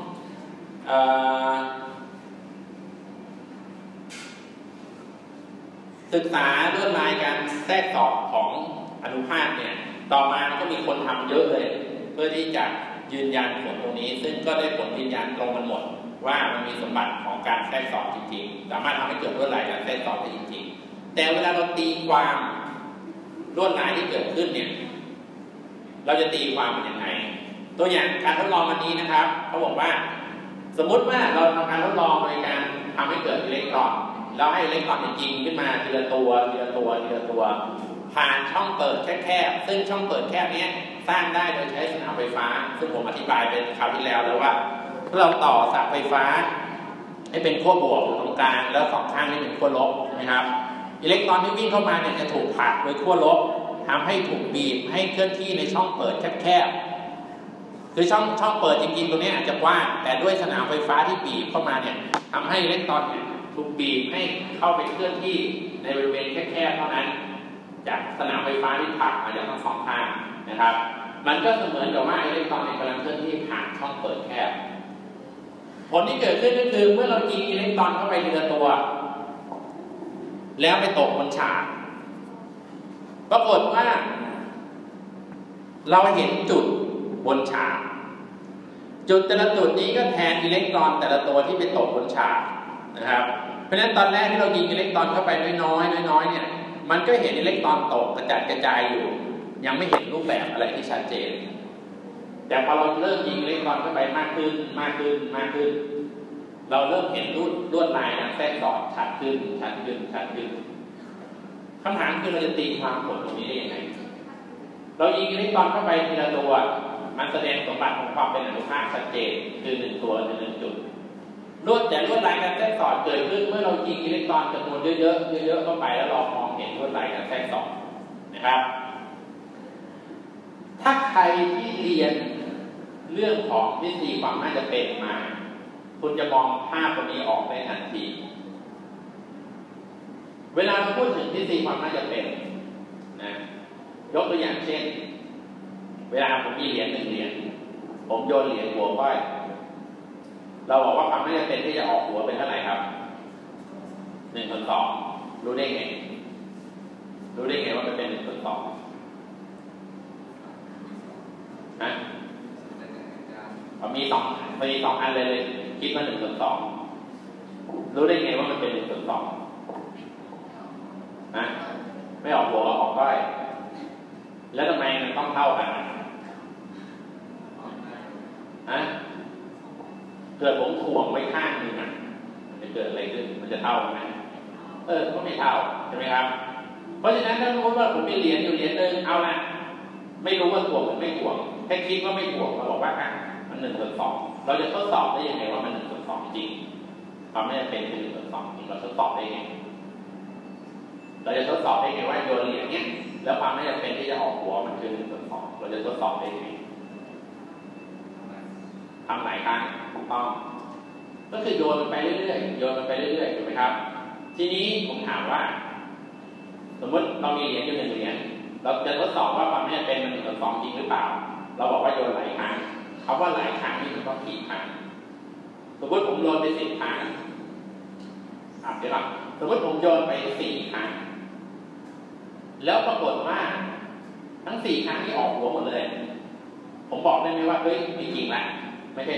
ศึกษาลวดลายการแทรกสอดของอนุภาคเนี่ยต่อมาก็มีคนทำเยอะเลยเพื่อที่จะยืนยันผลตรงนี้ซึ่งก็ได้ผลยืนยันตรงกันหมดว่ามันมีสมบัติของการแทรกสอดจริงๆสามารถทำให้เกิดลวดลายการแทรกสอดได้จริงๆแต่เวลาเราตีความลวดลายที่เกิดขึ้นเนี่ยเราจะตีความเป็นยังไงตัวอย่างการทดลองวันนี้นะครับเขาบอกว่าสมมุติว่าเราทำการทดลองโดยการทำให้เกิดอิเล็กตรอนแล้วให้อิเล็กตรอนยิงขึ้นมาทีละตัวผ่านช่องเปิดแคบๆซึ่งช่องเปิดแคบนี้สร้างได้โดยใช้สนามไฟฟ้าซึ่งผมอธิบายเป็นคราวที่แล้วว่าถ้าเราต่อสายไฟฟ้าให้เป็นขั้วบวกอยู่ตรงกลางแล้วสองข้างนี่เป็นขั้วลบนะครับอิเล็กตรอนที่วิ่งเข้ามาเนี่ยจะถูกผลักโดยขั้วลบทำให้ถูกบีบให้เคลื่อนที่ในช่องเปิดแคบๆคือช่องเปิดจริงๆตรงนี้อาจจะกว้างแต่ด้วยสนามไฟฟ้าที่บีบเข้ามาเนี่ยทำให้อิเล็กตรอนถูกบีบให้เข้าไปเคลื่อนที่ในบริเวณแคบๆเท่านั้นจากสนามไฟฟ้าที่ผลักมาจากทั้งสองข้างนะครับมันก็เสมือนกับว่าอิเล็กตรอนกำลังเคลื่อนที่ผ่านช่องเปิดแคบผลที่เกิดขึ้นก็คือเมื่อเรายิงอิเล็กตรอนเข้าไปทีละตัวแล้วไปตกบนฉากปรากฏว่าเราเห็นจุดบนฉากจุดแต่ละจุดนี้ก็แทนอิเล็กตรอนแต่ละตัวที่ไปตกบนฉากนะครับเพราะฉะนั้นตอนแรกที่เรายิงอิเล็กตรอนเข้าไปน้อยเนี่ยมันก็เห็นอิเล็กตรอนตกกระจัดกระจายอยู่ยังไม่เห็นรูปแบบอะไรที่ชัดเจนแต่พอเราเริ่มยิงอิเล็กตรอนเข้าไปมากขึ้นเราเริ่มเห็นลวดลายการแทรกสอดชัดขึ้นคำถามคือเราจะตีความผลตรงนี้ได้ยังไงเรายิงอิเล็กตรอนเข้าไปทีละตัวมันแสดงสมบัติของความเป็นอนุภาคชัดเจนคือ1ตัว1จุดลวดลายการแทรกสอดเกิดขึ้นเมื่อเรายิงอิเล็กตรอนจำนวนเยอะเข้าไปแล้วเรามองเห็นลวดลายการแทรกสอดนะครับถ้าใครที่เรียนเรื่องของทฤษฎีความน่าจะเป็นมาคุณจะมองภาพตรงนี้ออกได้ทันทีเวลาเราพูดถึงทฤษฎีความน่าจะเป็นนะยกตัวอย่างเช่นเวลาผมมีเหรียญ1 เหรียญผมโยนเหรียญหัวก้อยเราบอกว่าความน่าจะเป็นที่จะออกหัวเป็นเท่าไหร่ครับ1/2รู้ได้ไงว่ามันเป็น1/2นะมี2อันเลยคิดว่า1/2รู้ได้ไงว่ามันเป็น1/2นะไม่ออกหัวออกก้อยแล้วทำไมมันต้องเท่ากันนะเกิดผมถ่วงไว้ข้างนึงมันจะเกิดอะไรขึ้นมันจะเท่าไหมก็ไม่เท่าใช่ไหมครับเพราะฉะนั้นถ้าสมมติว่าผมมีเหรียญอยู่เหรียญนึงเอาละไม่รู้ว่าถ่วงหรือไม่ถ่วงแค่คิดว่าไม่ถ่วงเราบอกว่ามัน1/2เราจะทดสอบได้ยังไงว่ามัน1/2จริงความไม่จำเป็นคือ1/2จริงเราทดสอบได้ยังไงเราจะทดสอบได้ไงว่าโยนเหรียญเนี้ยแล้วความไม่จำเป็นที่จะออกหัวมันคือ1/2เราจะทดสอบได้ยังไงทำหลายครั้งถูกต้องก็คือโยนมันไปเรื่อยๆโยนมันไปเรื่อยๆถูกไหมครับทีนี้ผมถามว่าสมมติเรามีเหรียญอยู่1 เหรียญเราจะทดสอบว่าความนี้เป็น1/2จริงหรือเปล่าเราบอกว่าโยนหลายครั้งคำว่าหลายครั้งนี่มันก็กี่ครั้งสมมติผมโยนไป10 ครั้งเดี๋ยวก่อนสมมติผมโยนไป4 ครั้งแล้วปรากฏว่าทั้ง4 ครั้งที่ออกหัวหมดเลยผมบอกได้ไหมว่าเฮ้ยไม่จริงละไม่ใช่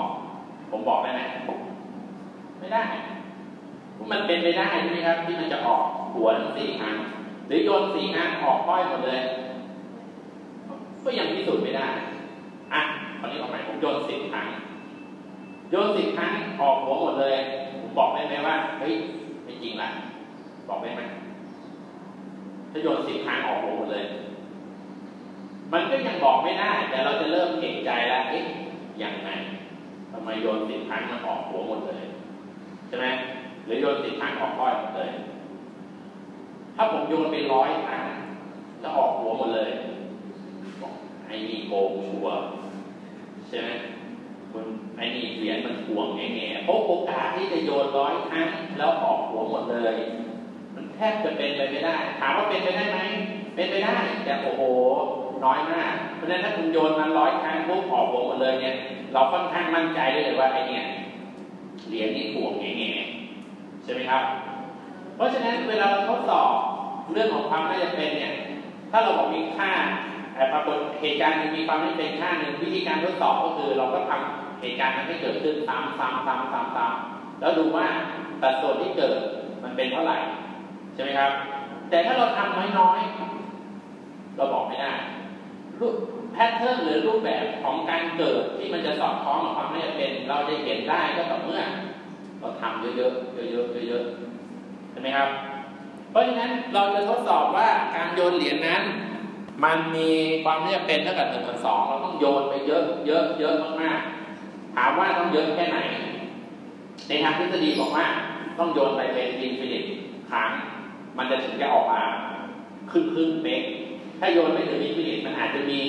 1/2ผมบอกได้ไหมไม่ได้มันเป็นไปได้ใช่ไหมครับที่มันจะออกหัวทั้ง4 ครั้งหรือโยน4 ครั้งออกก้อยหมดเลยก็ยังพิสูจน์ไม่ได้ตอนนี้ออกใหม่ผมโยน10 ครั้งโยน10 ครั้งออกหัวหมดเลยผมบอกได้ไหมว่าเฮ้ยไม่จริงละบอกได้ไหมถ้าโยน10 ครั้งออกหัวหมดเลยมันก็ยังบอกไม่ได้แต่เราจะเริ่มเห็นใจแล้วยังไงทำไมโยน10 ครั้งมันออกหัวหมดเลยใช่ไหมหรือโยน10 ครั้งออกก้อยหมดเลยถ้าผมโยนไป100 ครั้งแล้วออกหัวหมดเลยบอกไอ้นี่โกงชัวร์ใช่ไหมไอ้นี่เหรียญมันห่วงแง่ๆเพราะโอกาสที่จะโยน100 ครั้งแล้วออกหัวหมดเลยมันแทบจะเป็นไปไม่ได้ถามว่าเป็นไปได้ไหมเป็นไปได้แต่โอ้โหน้อยมากเพราะฉะนั้นถ้าคุณโยนมา100 ครั้งปุ๊บออกหัวหมดเลยเนี่ยเราค่อนข้างมั่นใจได้เลยว่าไอ้เนี่ยเหรียญนี่ห่วงแง่ๆใช่ไหมครับเพราะฉะนั้นเวลาเราทดสอบเรื่องของความน่าจะเป็นเนี่ยถ้าเราบอกมีค่าปรากฏเหตุการณ์มีความไม่เป็นค่าหนึ่งวิธีการทดสอบก็คือเราก็ทำเหตุการณ์นั้นให้เกิดขึ้นซ้ำๆแล้วดูว่าสัดส่วนที่เกิดมันเป็นเท่าไหร่ใช่ไหมครับแต่ถ้าเราทำน้อยๆเราบอกไม่ได้แพทเทิร์นหรือรูปแบบของการเกิดที่มันจะสอดคล้องกับความไม่เป็นเราจะเห็นได้ก็ต่อเมื่อเราทำเยอะใช่ไหมครับเพราะฉะนั้นเราจะทดสอบว่าการโยนเหรียญนั้นมันมีความไม่เป็นเท่ากับ1/2เราต้องโยนไปเยอะมากๆถามว่าต้องเยอะแค่ไหนในทางทฤษฎีบอกว่าต้องโยนไปเป็นอินฟินิตครั้งมันจะถึงจะออกมาครึ่งเป๊กถ้าโยนไม่ถึงอินฟินิตมันอาจจะมี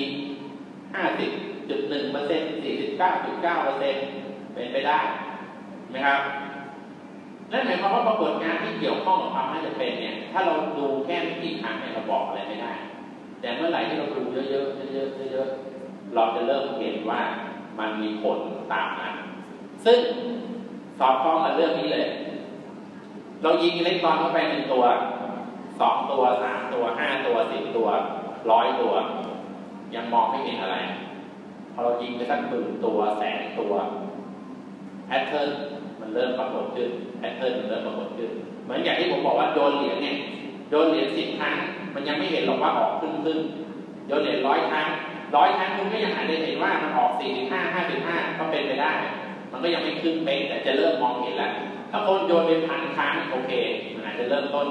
50.1% 49.9% เป็นไปได้ไหมครับนั่นหมายความว่าปรากฏการณ์ที่เกี่ยวข้องกับความน่าจะเป็นเนี่ยถ้าเราดูแค่ไม่กี่ครั้งเนี่ยเราบอกอะไรไม่ได้แต่เมื่อไหร่ที่เราดูเยอะๆเราจะเริ่มเห็นว่ามันมีผลตามนั้นซึ่งสอดคล้องกับเรื่องนี้เลยเรายิงอิเล็กตรอนเข้าไป1 ตัว2 ตัว3 ตัว5 ตัว10 ตัว100 ตัวยังมองไม่เห็นอะไรพอเรายิงไปสัก10,000 ตัว100,000 ตัวแพทเทิร์นมันเริ่มปรากฏขึ้นแพทเทิร์นมันเริ่มปรากฏขึ้นเหมือนอย่างที่ผมบอกว่าโยนเหรียญเนี่ยโยนเหรียญ10 ครั้งมันยังไม่เห็นหรอกว่าออกครึ่งโยนเหรียญ100 ครั้งคุณก็ยังอาจจะเห็นว่ามันออก45 55ก็เป็นไปได้มันก็ยังไม่ครึ่งเป๊ะแต่จะเริ่มมองเห็นแล้วถ้าคนโยนไป1,000 ครั้งโอเคมันอาจจะเริ่มต้น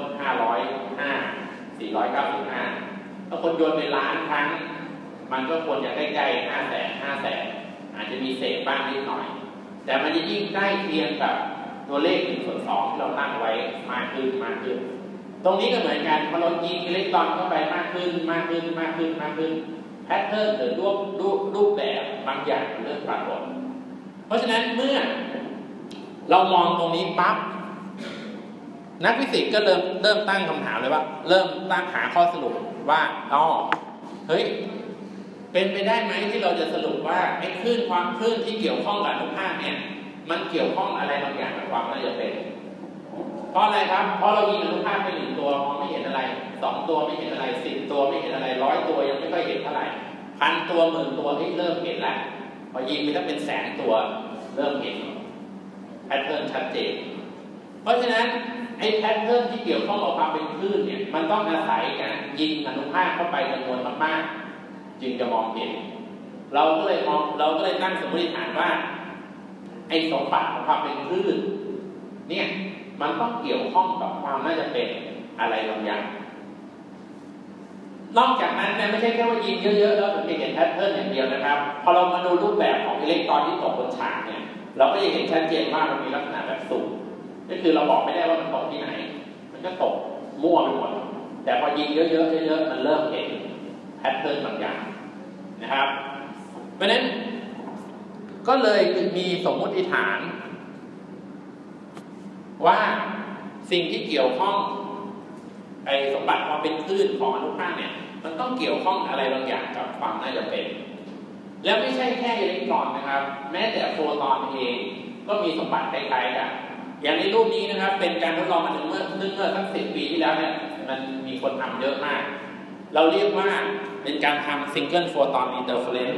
505 495ถ้าคนโยนไป1,000,000 ครั้งมันก็ควรจะใกล้ๆ500,000 อาจจะมีเศษบ้างนิดหน่อยแต่มันจะยิ่งใกล้เคียงกับตัวเลข1/2ที่เราตั้งไว้มากขึ้นตรงนี้ก็เหมือนกันพอเรายิงอิเล็กตรอนเข้าไปมากขึ้นแพทเทิร์นหรือรูปแบบบางอย่างเริ่มปรากฏเพราะฉะนั้นเมื่อเรามองตรงนี้ปั๊บนักฟิสิกส์ก็เริ่มตั้งคำถามเลยว่าเริ่มตั้งหาข้อสรุปว่าเฮ้ยเป็นไปได้ไหมที่เราจะสรุปว่าไอ้คลื่นที่เกี่ยวข้องกับอนุภาคเนี่ยมันเกี่ยวข้องอะไรบางอย่างกับความน่าจะเป็นเพราะอะไรครับเพราะเรายิงอนุภาคไป1 ตัวมองไม่เห็นอะไร2 ตัวไม่เห็นอะไร10 ตัวไม่เห็นอะไร100 ตัวยังไม่ค่อยเห็นเท่าไหร่1,000 ตัว10,000 ตัวเริ่มเห็นแล้วพอยิงไปถ้าเป็น100,000 ตัวเริ่มเห็นแพทเทิร์นชัดเจนเพราะฉะนั้นไอ้แพทเทิร์นที่เกี่ยวข้องกับความเป็นคลื่นเนี่ยมันต้องอาศัยการยิงอนุภาคเข้าไปจำนวนมากๆจึงจะมองเห็นเราก็เลยตั้งสมมติฐานว่าไอ้สมบัติของความเป็นคลื่นเนี่ยมันต้องเกี่ยวข้องกับความน่าจะเป็นอะไรบางอย่างนอกจากนั้นเนี่ยไม่ใช่แค่ว่ายิงเยอะๆแล้วถึงจะเห็นแพทเทิร์นอย่างเดียวนะครับพอเรามาดูรูปแบบของอิเล็กตรอนที่ตกบนฉากเนี่ยเราก็จะเห็นชัดเจนว่ามันมีลักษณะแบบสุ่มก็คือเราบอกไม่ได้ว่ามันตกที่ไหนมันก็ตกมั่วไปหมดแต่พอยิงเยอะๆมันเริ่มเห็นแพทเทิร์นบางอย่างนะครับเพราะฉะนั้นก็เลยมีสมมติฐานว่าสิ่งที่เกี่ยวข้องสมบัติความเป็นคลื่นของอนุภาคเนี่ยมันต้องเกี่ยวข้องอะไรบางอย่างกับความน่าจะเป็นแล้วไม่ใช่แค่อิเล็กตรอนนะครับแม้แต่โฟตอนเองก็มีสมบัติคล้ายๆกันอย่างในรูปนี้นะครับเป็นการทดลองมาถึงเมื่อสัก10 ปีที่แล้วเนี่ยมันมีคนทำเยอะมากเราเรียกว่าเป็นการทำ single photon interference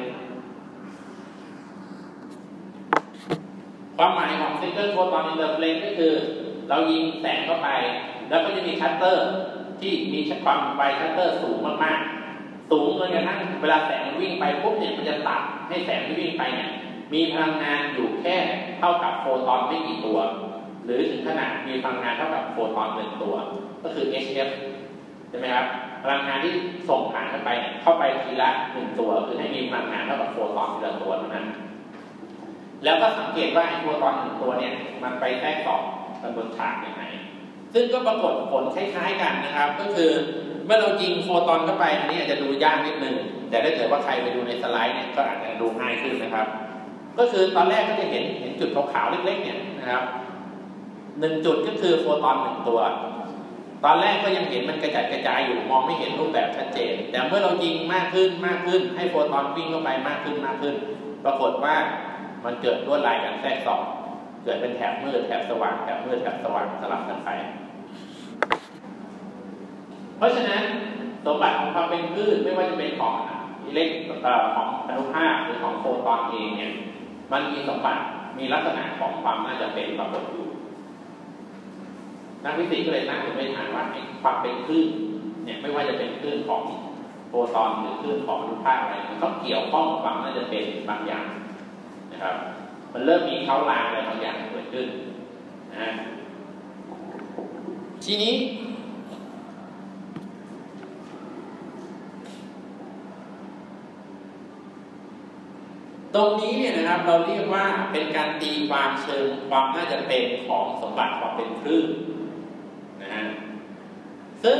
ความหมายของ single photon interference ก็คือเรายิงแสงเข้าไปแล้วก็จะมีชัตเตอร์ที่มีความไวชัตเตอร์สูงมากๆสูงจนกระทั่งเวลาแสงวิ่งไปปุ๊บเนี่ยมันจะตัดให้แสงที่วิ่งไปเนี่ยมีพลังงานอยู่แค่เท่ากับโฟตอนไม่กี่ตัวหรือถึงขนาดมีพลังงานเท่ากับโฟตอน1 ตัวก็คือ HF ใช่ไหมครับพลังงานที่ส่งผ่านเข้าไปทีละ1 ตัวคือให้มีพลังงานเท่ากับโฟตอนทีละตัวเท่านั้นแล้วก็สังเกตว่าไอ้โฟตอน1 ตัวเนี่ยมันไปแทรกต่อกันบนฉากยังไงซึ่งก็ปรากฏผลคล้ายๆกันนะครับก็คือเมื่อเรายิงโฟตอนเข้าไปอันนี้อาจจะดูยากนิดนึงแต่ถ้าเกิดว่าใครไปดูในสไลด์เนี่ยก็อาจจะดูง่ายขึ้นนะครับก็คือตอนแรกก็จะเห็นจุดขาวๆเล็กๆเนี่ยนะครับ1 จุดก็คือโฟตอน1 ตัวตอนแรกก็ยังเห็นมันกระจายอยู่มองไม่เห็นรูปแบบชัดเจนแต่เมื่อเรายิงมากขึ้นให้โฟตอนวิ่งเข้าไปมากขึ้นปรากฏว่ามันเกิดลวดลายการแทรกซ้อนเกิดเป็นแถบมืดแถบสว่างแถบมืดแถบสว่างสลับกันไปเพราะฉะนั้นสมบัติของความเป็นคลื่นไม่ว่าจะเป็นของอิเล็กของอนุภาคหรือของโฟตอนเองเนี่ยมันมีสมบัติมีลักษณะของความน่าจะเป็นปรากฏอยู่นักฟิสิกส์ก็เลยตั้งสมมติฐานว่าความเป็นคลื่นเนี่ยไม่ว่าจะเป็นคลื่นของโฟตอนหรือคลื่นของอนุภาคอะไรมันต้องเกี่ยวข้องกับความน่าจะเป็นบางอย่างนะครับมันเริ่มมีเค้าลางอะไรบางอย่างเกิดขึ้นนะทีนี้ตรงนี้เนี่ยนะครับเราเรียกว่าเป็นการตีความเชิงความน่าจะเป็นของสมบัติความเป็นคลื่นนะฮะซึ่ง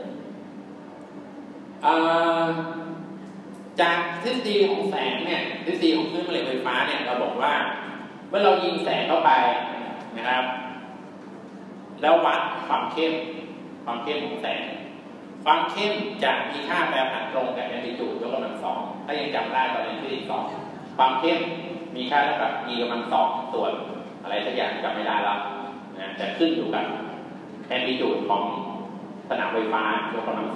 จากทฤษฎีของแสงเนี่ยทฤษฎีของคลื่นแม่เหล็กไฟฟ้าเนี่ยเราบอกว่าเมื่อเรายิงแสงเข้าไปนะครับแล้ววัดความเข้มของแสงความเข้มจะมีค่าแปรผันตรงกับแอมพลิจูดยกกำลัง 2ถ้ายังจำได้ตอนเรียนฟิสิกส์ 2ความเข้มมีค่าเท่ากับ e กำลัง 2ส่วนอะไรสักอย่างจำไม่ได้แล้วนะแต่ขึ้นอยู่กับแอมพลิจูดของสนามไฟฟ้ายกกำลัง 2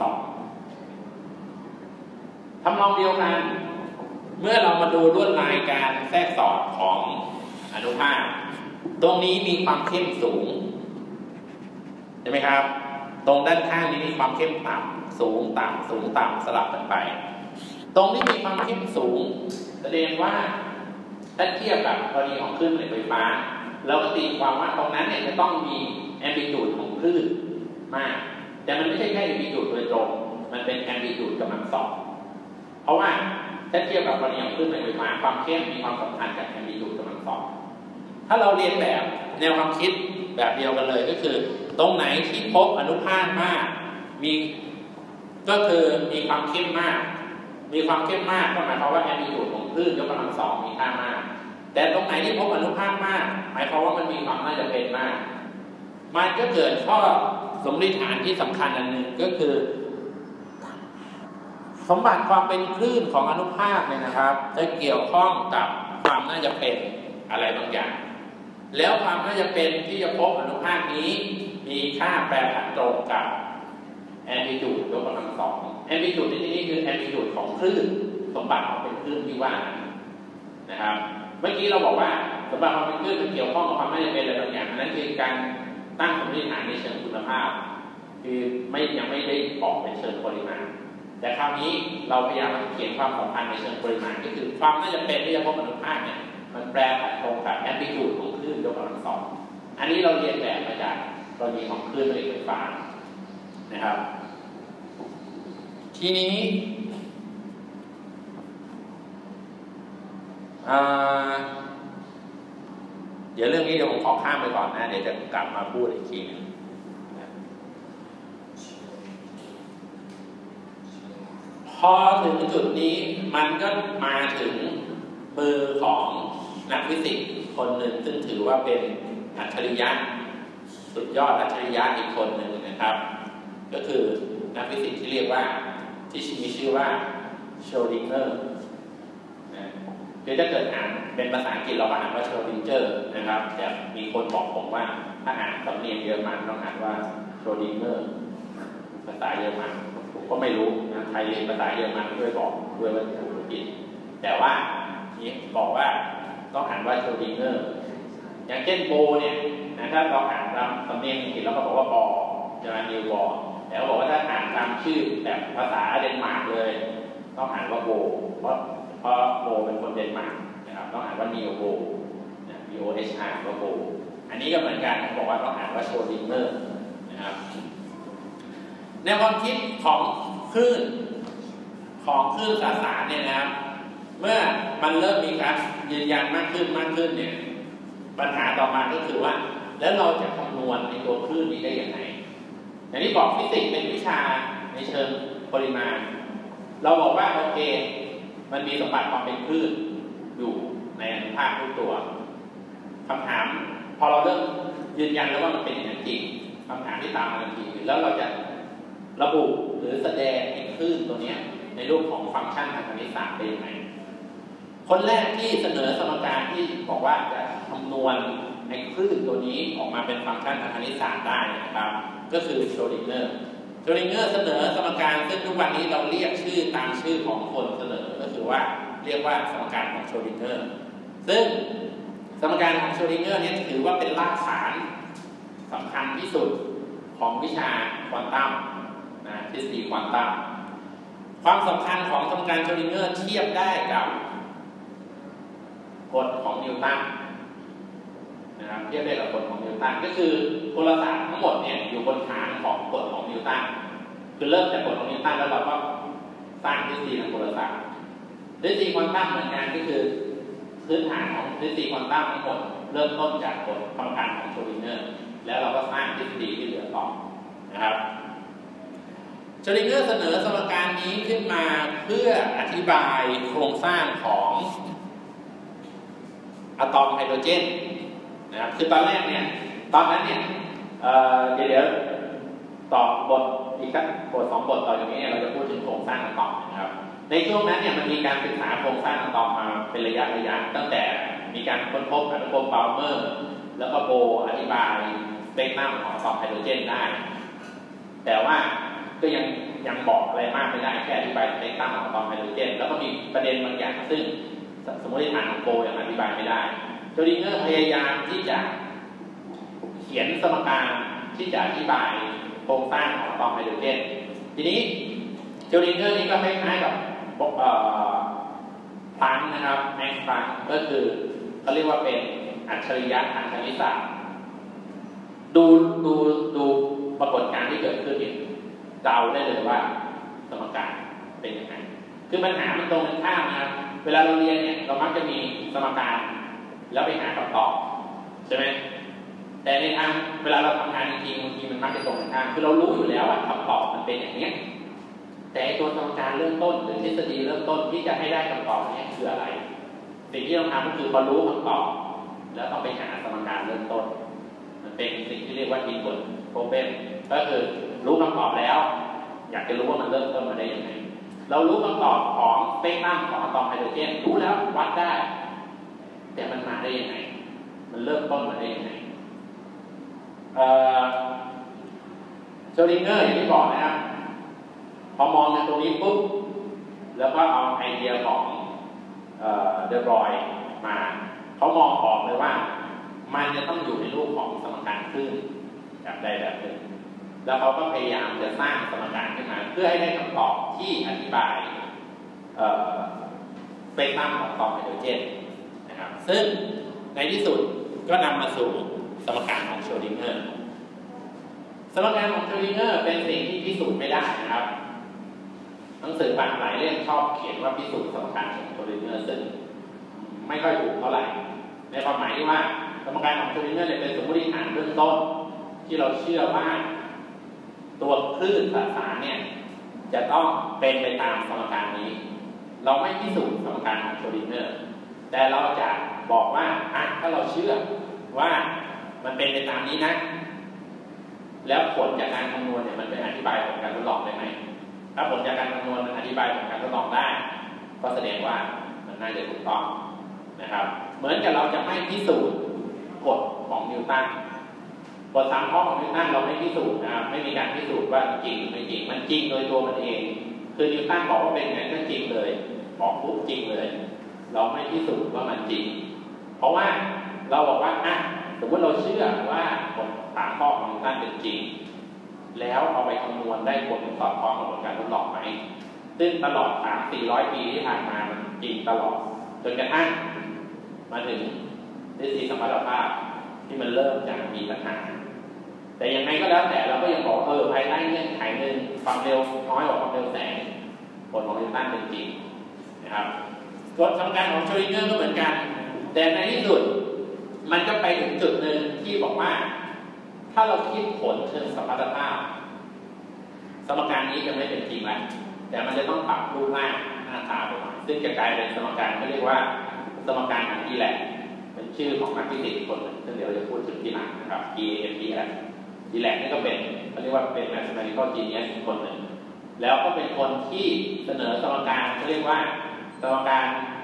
ทำนองเดียวกันเมื่อเรามาดูลวดลายการแทรกสอดของอนุภาคตรงนี้มีความเข้มสูงใช่ไหมครับตรงด้านข้างนี้มีความเข้มต่ำสูงต่ำสูงต่ำสลับกันไปตรงนี้มีความเข้มสูงแสดงว่าถ้าเทียบกับกรณีของคลื่นแม่เหล็กไฟฟ้าเราก็ตีความว่าตรงนั้นเนี่ยจะต้องมีแอมพลิจูดของคลื่นมากแต่มันไม่ใช่แค่แอมพลิจูดโดยตรงมันเป็นแอมพลิจูดกำลัง 2เพราะว่าถ้าเทียบกับกรณีของคลื่นแม่เหล็กไฟฟ้าความเข้มมีความสัมพันธ์กับแอมพลิจูดกำลัง 2ถ้าเราเรียนแบบแนวความคิดแบบเดียวกันเลยก็คือตรงไหนที่พบอนุภาคมากก็คือมีความเข้มมากก็หมายความว่าแอมพลิจูดของคลื่นยกกำลัง 2มีค่ามากแต่ตรงไหนที่พบอนุภาคมากหมายความว่ามันมีความน่าจะเป็นมากมันก็เกิดข้อสมมติฐานที่สำคัญอันหนึ่งก็คือสมบัติความเป็นคลื่นของอนุภาคเนี่ยนะครับจะเกี่ยวข้องกับความน่าจะเป็นอะไรบางอย่างแล้วความน่าจะเป็นที่จะพบอนุภาคนี้มีค่าแปรผันตรงกับแอมพลิจูดยกกำลัง 2แอมพลิจูดที่นี่คือแอมพลิจูดของคลื่นสมบัติความเป็นคลื่นที่ว่านะครับเมื่อกี้เราบอกว่าสมบัติความเป็นคลื่นมันเกี่ยวข้องกับความน่าจะเป็นอะไรบางอย่างนั้นคือการตั้งสมมติฐานในเชิงคุณภาพคือยังไม่ได้บอกเป็นเชิงปริมาณแต่คราวนี้เราพยายามเขียนความสัมพันธ์ในเชิงปริมาณก็คือความน่าจะเป็นที่จะพบอนุภาคเนี่ยมันแปรผันตรงกับแอมพลิจูดของคลื่นยกกำลัง 2อันนี้เราเรียนแบบมาจากกรณีของคลื่นแม่เหล็กไฟฟ้านะครับทีนี้เดี๋ยวเรื่องนี้ผมขอข้ามไปก่อนนะเดี๋ยวจะกลับมาพูดอีกทีนึงพอถึงจุดนี้มันก็มาถึงมือของนักฟิสิกส์คนหนึ่งซึ่งถือว่าเป็นอัจฉริยะสุดยอดอัจฉริยะอีกคนหนึ่งนะครับก็คือนักฟิสิกส์ที่เรียกว่าที่มีชื่อว่าโชดิงเกอร์หรือถ้าเกิดอ่านเป็นภาษาอังกฤษเราก็อ่านว่าโชดิงเกอร์นะครับแต่มีคนบอกผมว่าถ้าอ่านสำเนียงเยอรมันต้องอ่านว่าโชดิงเกอร์ภาษาเยอรมันผมก็ไม่รู้นะใครเรียนภาษาเยอรมันด้วยบอกด้วยว่าถูกหรือผิดแต่ว่านี่บอกว่าต้องอ่านว่าโชดิงเกอร์อย่างเช่นโบเนี่ยถ้าเราอ่านตามสำเนียงอังกฤษเราก็บอกว่าบอจะมานิวบอแต่เขาบอกว่าถ้าอ่านตามชื่อแบบภาษาเดนมาร์กเลยต้องอ่านว่าโบเพราะโบเป็นคนเดนมาร์กนะครับต้องอ่านว่านิวโบVOHR ว่าโบอันนี้ก็เหมือนกันเขาบอกว่าต้องอ่านว่าโชดิงเกอร์นะครับในความคิดของคลื่นสสารเนี่ยนะครับเมื่อมันเริ่มมีการยืนยันมากขึ้นเนี่ยปัญหาต่อมาก็คือว่าแล้วเราจะคำนวณในตัวคลื่นนี้ได้ยังไงอย่างที่บอกฟิสิกส์เป็นวิชาในเชิงปริมาณเราบอกว่าโอเคมันมีสมบัติความเป็นคลื่นอยู่ในอนุภาคทุกตัวคำถามพอเราเริ่มยืนยันแล้วว่ามันเป็นอย่างจริงคำถามที่ตามมาทันทีคือแล้วเราจะระบุหรือแสดงไอ้คลื่นตัวนี้ในรูปของฟังก์ชันทางคณิตศาสตร์ได้ยังไงคนแรกที่เสนอสมการที่บอกว่าจะคำนวณไอ้คลื่นตัวนี้ออกมาเป็นฟังก์ชันทางคณิตศาสตร์ได้นะครับก็คือโชดิงเกอร์เสนอสมการซึ่งทุกวันนี้เราเรียกชื่อตามชื่อของคนเสนอก็คือว่าเรียกว่าสมการของโชดิงเกอร์ซึ่งสมการของโชดิงเกอร์เนี่ยถือว่าเป็นรากฐานสำคัญที่สุดของวิชาควอนตัมทฤษฎีควอนตัมความสำคัญของสมการโชดิงเกอร์เทียบได้กับกฎของนิวตันนะครับเทียบได้กับกฎของนิวตันก็คือโหราศาสตร์ทั้งหมดเนี่ยอยู่บนฐานของกฎของนิวตันคือเริ่มจากกฎของนิวตันแล้วเราก็สร้างทฤษฎีทางโหราศาสตร์ทฤษฎีควอนตัมเหมือนกันก็คือพื้นฐานของทฤษฎีควอนตัมทั้งหมดเริ่มต้นจากกฎสมการของโชดิงเกอร์แล้วเราก็สร้างทฤษฎีที่เหลือต่อนะครับโชดิงเกอร์เสนอสมการนี้ขึ้นมาเพื่ออธิบายโครงสร้างของอะตอมไฮโดรเจนนะครับคือตอนนั้นเนี่ยเดี๋ยวต่อบทอีกสักบท2 บทต่อจากนี้เราจะพูดถึงโครงสร้างอะตอมนะครับในช่วงนั้นเนี่ยมันมีการศึกษาโครงสร้างอะตอมมาเป็นระยะตั้งแต่มีการค้นพบอนุภพบาวเมอร์แล้วก็โบอธิบายสเปกตรัมของอะตอมไฮโดรเจนได้แต่ว่าก็ยังบอกอะไรมากไม่ได้แค่อธิบายสเปกตรัมของอะตอมไฮโดรเจนแล้วก็มีประเด็นบางอย่างซึ่งสมมติฐานของโบยังอธิบายไม่ได้โชดิงเกอร์พยายามที่จะเขียนสมการที่จะอธิบายโครงสร้างของอะตอมไฮโดรเจนทีนี้โชดิงเกอร์นี้ก็คล้ายๆกับพลังก์นะครับแม็กซ์พลังก์ก็คือเขาเรียกว่าเป็นอัจฉริยะทางคณิตศาสตร์ดูปรากฏการณ์ที่เกิดขึ้นเนี่ยเดาได้เลยว่าสมการเป็นยังไงคือปัญหามันตรงกันข้ามนะครับเวลาเราเรียนเนี่ยเรามักจะมีสมการแล้วไปหาคำตอบใช่ไหมแต่ในทางเวลาเราทำงานจริงๆบางทีมันมักจะตรงกันข้ามคือเรารู้อยู่แล้วว่าคำตอบมันเป็นอย่างนี้แต่ตัวสมการเริ่มต้นหรือทฤษฎีเริ่มต้นที่จะให้ได้คำตอบนี้คืออะไรสิ่งที่ต้องทำก็คือพอรู้คำตอบแล้วต้องไปหาสมการเริ่มต้นมันเป็นสิ่งที่เรียกว่า input problem ก็คือรู้คำตอบแล้วอยากจะรู้ว่ามันเริ่มต้นมาได้ยังไงเรารู้คำตอบของสเปกตรัมของอะตอมไฮโดรเจนรู้แล้ววัดได้แต่มันมาได้ยังไงมันเริ่มต้นมาได้ยังไงโชดิงเกอร์อย่างที่บอกนะครับพอมองในตรงนี้ปุ๊บแล้วก็เอาไอเดียของเดอบรอยมาเขามองออกเลยว่ามันจะต้องอยู่ในรูปของสมการคลื่นแบบใดแบบหนึ่งแล้วเขาก็พยายามจะสร้างสมการขึ้นมาเพื่อให้ได้คำตอบที่อธิบายสเปกตรัมของอะตอมไฮโดรเจนนะครับซึ่งในที่สุดก็นำมาสู่สมการของโชดิงเกอร์สมการของโชดิงเกอร์เป็นสิ่งที่พิสูจน์ไม่ได้นะครับหนังสือบางหลายเล่มชอบเขียนว่าพิสูจน์สมการของโชดิงเกอร์ซึ่งไม่ค่อยถูกเท่าไหร่ในความหมายที่ว่าสมการของโชดิงเกอร์เป็นสมมติฐานเบื้องต้นที่เราเชื่อว่าตัวคลื่นสสารเนี่ยจะต้องเป็นไปตามสมการนี้เราไม่พิสูจน์สมการของโชดิงเกอร์แต่เราจะบอกว่าถ้าเราเชื่อว่ามันเป็นไปตามนี้นะแล้วผลจากการคำนวณเนี่ยมันเป็นอธิบายผลการทดลองได้ไหมถ้าผลจากการคำนวณมันอธิบายผลการทดลองได้ก็แสดงว่ามันน่าจะถูกต้องนะครับเหมือนกับเราจะไม่พิสูจน์กฎของนิวตันกฎ3 ข้อของนิวตันเราไม่พิสูจน์นะครับไม่มีการพิสูจน์ว่าจริงหรือไม่จริงมันจริงโดยตัวมันเองคือนิวตันบอกว่าเป็นไงก็จริงเลยบอกปุ๊บจริงเลยเราไม่พิสูจน์ว่ามันจริงเพราะว่าเราบอกว่าสมมติเราเชื่อว่ากฎ3 ข้อของนิวตันเป็นจริงแล้วเอาไปคำนวณได้ผลสอดคล้องกับผลการทดลองไหมซึ่งตลอด 300-400 ปีที่ผ่านมามันจริงตลอดจนกระทั่งมาถึงทฤษฎีสมรรถภาพที่มันเริ่มจากมีปัญหาแต่ยังไงก็แล้วแต่เราก็ยังบอกภายใต้เงื่อนไขหนึ่งความเร็วน้อยกว่าความเร็วแสงผลของนิวตันเป็นจริงนะครับกฎสมการของชริงเกอร์ก็เหมือนกันแต่ในที่สุดมันก็ไปถึงจุดหนึ่งที่บอกว่าถ้าเราคิดผลเชิงสมรรถภาพสมการนี้จะไม่เป็นจริงแล้วแต่มันจะต้องปรับรูปร่างหน้าตาไปหน่อยซึ่งจะกลายเป็นสมการที่เรียกว่าสมการอันดีแลกเป็นชื่อของนักฟิสิกส์คนหนึ่งซึ่งเดี๋ยวจะพูดถึงทีหลังนะครับ DAMDL ดีแลกนี่ก็เป็นเขาเรียกว่าเป็น mathematical genius คนหนึ่งแล้วก็เป็นคนที่เสนอสมการเขาเรียกว่าสมการ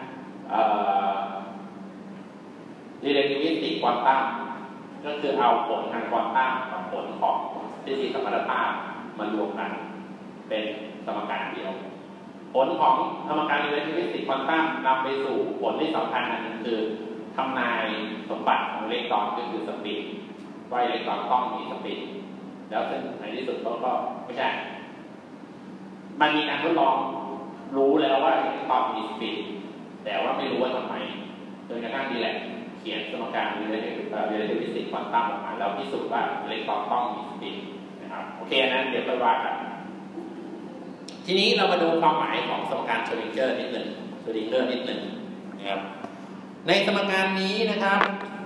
relativistic quantum ก็คือเอาผลทางควอนตัมกับผลของทฤษฎีสมรรถภาพมารวมกันเป็นสมการเดียวผลของสมการ relativistic quantum นำไปสู่ผลที่สำคัญอันนึงคือทำนายสมบัติของอิเล็กตรอนก็คือสปินว่าอิเล็กตรอนต้องมีสปินแล้วซึ่งในที่สุดก็ไม่ใช่มันมีการทดลองรู้แล้วว่าอิเล็กตรอนมีสปินแต่ว่าไม่รู้ว่าทำไมจนกระทั่งนี่แหละเขียนสมการ relativistic quantum ออกมาแล้วพิสูจน์ว่าอิเล็กตรอนต้องมีสปินนะครับโอเคนั้นเดี๋ยวไปว่ากันทีนี้เรามาดูความหมายของสมการชริงเกอร์นิดหนึ่งนะครับในสมการนี้นะครับ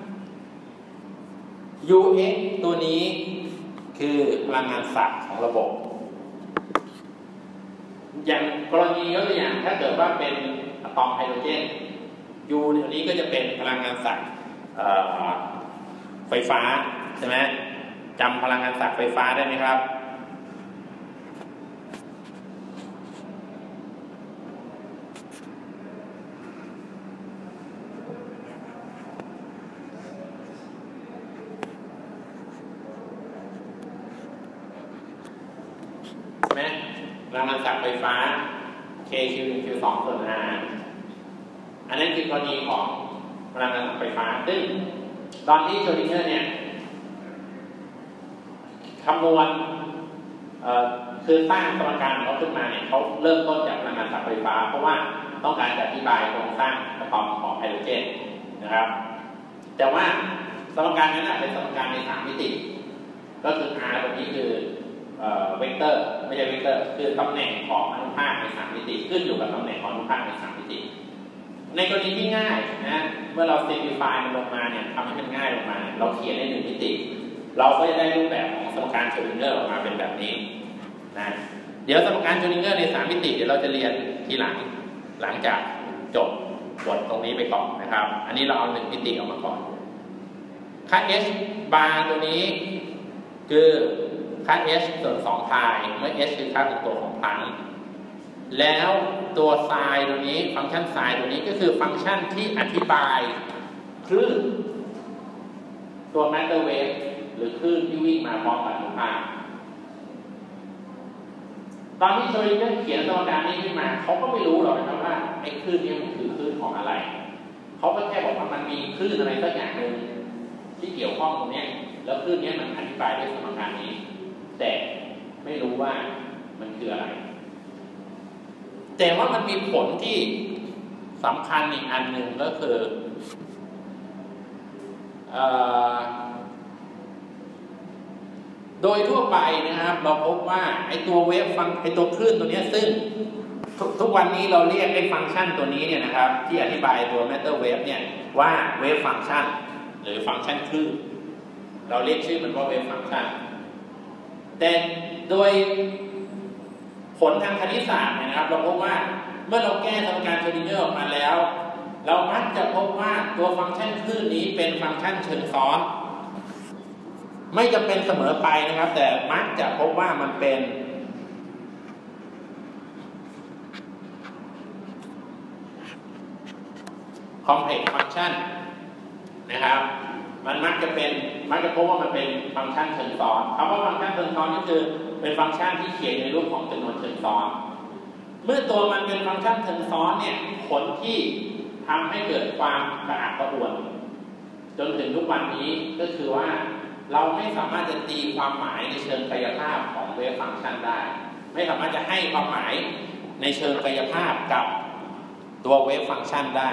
Ux ตัวนี้คือพลังงานศักย์ของระบบอย่างกรณียกตัวอย่างถ้าเกิดว่าเป็นอะตอมไฮโดรเจน U ตัวนี้ก็จะเป็นพลังงานศักย์ไฟฟ้าใช่ไหมจำพลังงานศักย์ไฟฟ้าได้ไหมครับพลังงานศักย์ไฟฟ้า K/Q1/Q2 ส่วน R อันนั้นคือกรณีของพลังงานศักย์ไฟฟ้าซึ่งตอนที่ชริงเกอร์เนี่ยคำนวณคือสร้างสมการของเขาขึ้นมาเนี่ยเขาเริ่มต้นจากพลังงานศักย์ไฟฟ้าเพราะว่าต้องการจะอธิบายโครงสร้างอะตอมของไฮโดรเจนนะครับแต่ว่าสมการนั้นเป็นสมการใน3 มิติก็คือ R ตรงนี้คือเวกเตอร์ไม่ใช่เวกเตอร์คือตำแหน่งของอนุภาคใน3 มิติขึ้นอยู่กับตำแหน่งของอนุภาคใน3 มิติในกรณีที่ง่ายนะเมื่อเรา simplify มันลงมาเนี่ยทำให้มันง่ายลงมาเราเขียนใน1 มิติเราก็จะได้รูปแบบของสมการชริงเกอร์ออกมาเป็นแบบนี้นะเดี๋ยวสมการชริงเกอร์ใน3 มิติเดี๋ยวเราจะเรียนทีหลังจากจบบทตรงนี้ไปก่อนนะครับอันนี้เราเอา1 มิติออกมาก่อนค่า h bar ตัวนี้คือค่า h ส่วน2 พายเมื่อ h คือค่าของตัวของพังแล้วตัวไซน์ตัวนี้ฟังก์ชันไซน์ตัวนี้ก็คือฟังก์ชันที่อธิบายคลื่นตัว matter wave หรือคลื่นที่วิ่งมาพร้อมกับอนุภาคตอนที่ชริงเกอร์เขียนสมการนี้ขึ้นมาเขาก็ไม่รู้หรอกนะครับว่าไอ้คลื่นนี้มันคือคลื่นของอะไรเขาก็แค่บอกว่ามันมีคลื่นอะไรสักอย่างหนึ่งที่เกี่ยวข้องตรงนี้แล้วคลื่นนี้มันอธิบายด้วยสมการนี้แต่ไม่รู้ว่ามันคืออะไรแต่ว่ามันมีผลที่สำคัญอีกอันหนึ่งก็คือโดยทั่วไปนะครับเราพบว่าไอตัวเวฟไอตัวคลื่นตัวนี้ซึ่งทุกวันนี้เราเรียกไอฟังก์ชันตัวนี้เนี่ยนะครับที่อธิบายตัว matter wave เนี่ยว่าเวฟฟังก์ชันหรือฟังก์ชันคลื่นเราเรียกชื่อมันว่าเวฟฟังก์ชันแต่โดยผลทางคณิตศาสตร์นะครับเราพบว่าเมื่อเราแก้สมการชริงเกอร์ออกมาแล้วเรามักจะพบว่าตัวฟังก์ชันคลื่นนี้เป็นฟังก์ชันเชิงซ้อนไม่จำเป็นเสมอไปนะครับแต่มักจะพบว่ามันเป็นcomplex function นะครับมันมักจะพบว่ามันเป็นฟังก์ชันเชิงซ้อนคำว่าฟังก์ชันเชิงซ้อนก็คือเป็นฟังก์ชันที่เขียนในรูปของจำนวนเชิงซ้อนเมื่อตัวมันเป็นฟังก์ชันเชิงซ้อนเนี่ยผลที่ทำให้เกิดความกระอักกระอ่วนจนถึงทุกวันนี้ก็คือว่าเราไม่สามารถจะตีความหมายในเชิงกายภาพของเวฟฟังก์ชันได้ไม่สามารถจะให้ความหมายในเชิงกายภาพกับตัวเวฟฟังก์ชันได้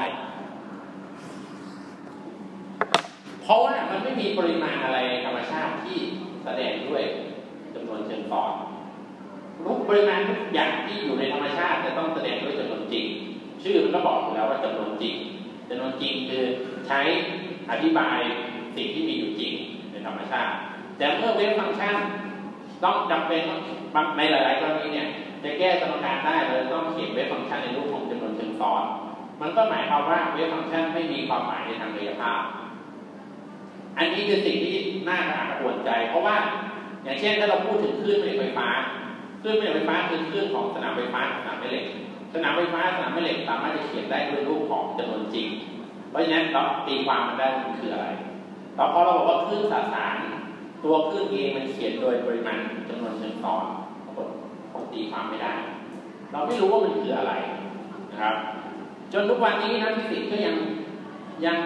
เพราะว่ามันไม่มีปริมาณอะไรในธรรมชาติที่แสดงด้วยจำนวนเชิงซ้อนรูปปริมาณทุกอย่างที่อยู่ในธรรมชาติจะต้องแสดงด้วยจำนวนจริงชื่อมันก็บอกอยู่แล้วว่าจำนวนจริงจำนวนจริงคือใช้อธิบายสิ่งที่มีอยู่จริงในธรรมชาติแต่เมื่อเวฟฟังก์ชันต้องจำเป็นในหลายๆกรณีเนี่ยจะแก้สมการได้เลยต้องเขียนเวฟฟังก์ชันในรูปของจำนวนเชิงซ้อนมันก็หมายความว่าเวฟฟังก์ชันไม่มีความหมายในทางกายภาพอันนี้คือสิ่งที่น่ากระอักกระอ่วนใจเพราะว่าอย่างเช่นถ้าเราพูดถึงคลื่นแม่เหล็กไฟฟ้าคลื่นแม่เหล็กไฟฟ้าคือคลื่นของสนามไฟฟ้าสนามแม่เหล็กสนามไฟฟ้าสนามแม่เหล็กสามารถจะเขียนได้ด้วยรูปของจำนวนจริงเพราะฉะนั้นเราตีความมันได้มันคืออะไรแล้วพอเราบอกว่าคลื่นสสารตัวคลื่นเองมันเขียนโดยปริมาณจำนวนเชิงซ้อนเราตีความไม่ได้เราไม่รู้ว่ามันคืออะไรนะครับจนทุกวันนี้นักฟิสิกส์ก็ยัง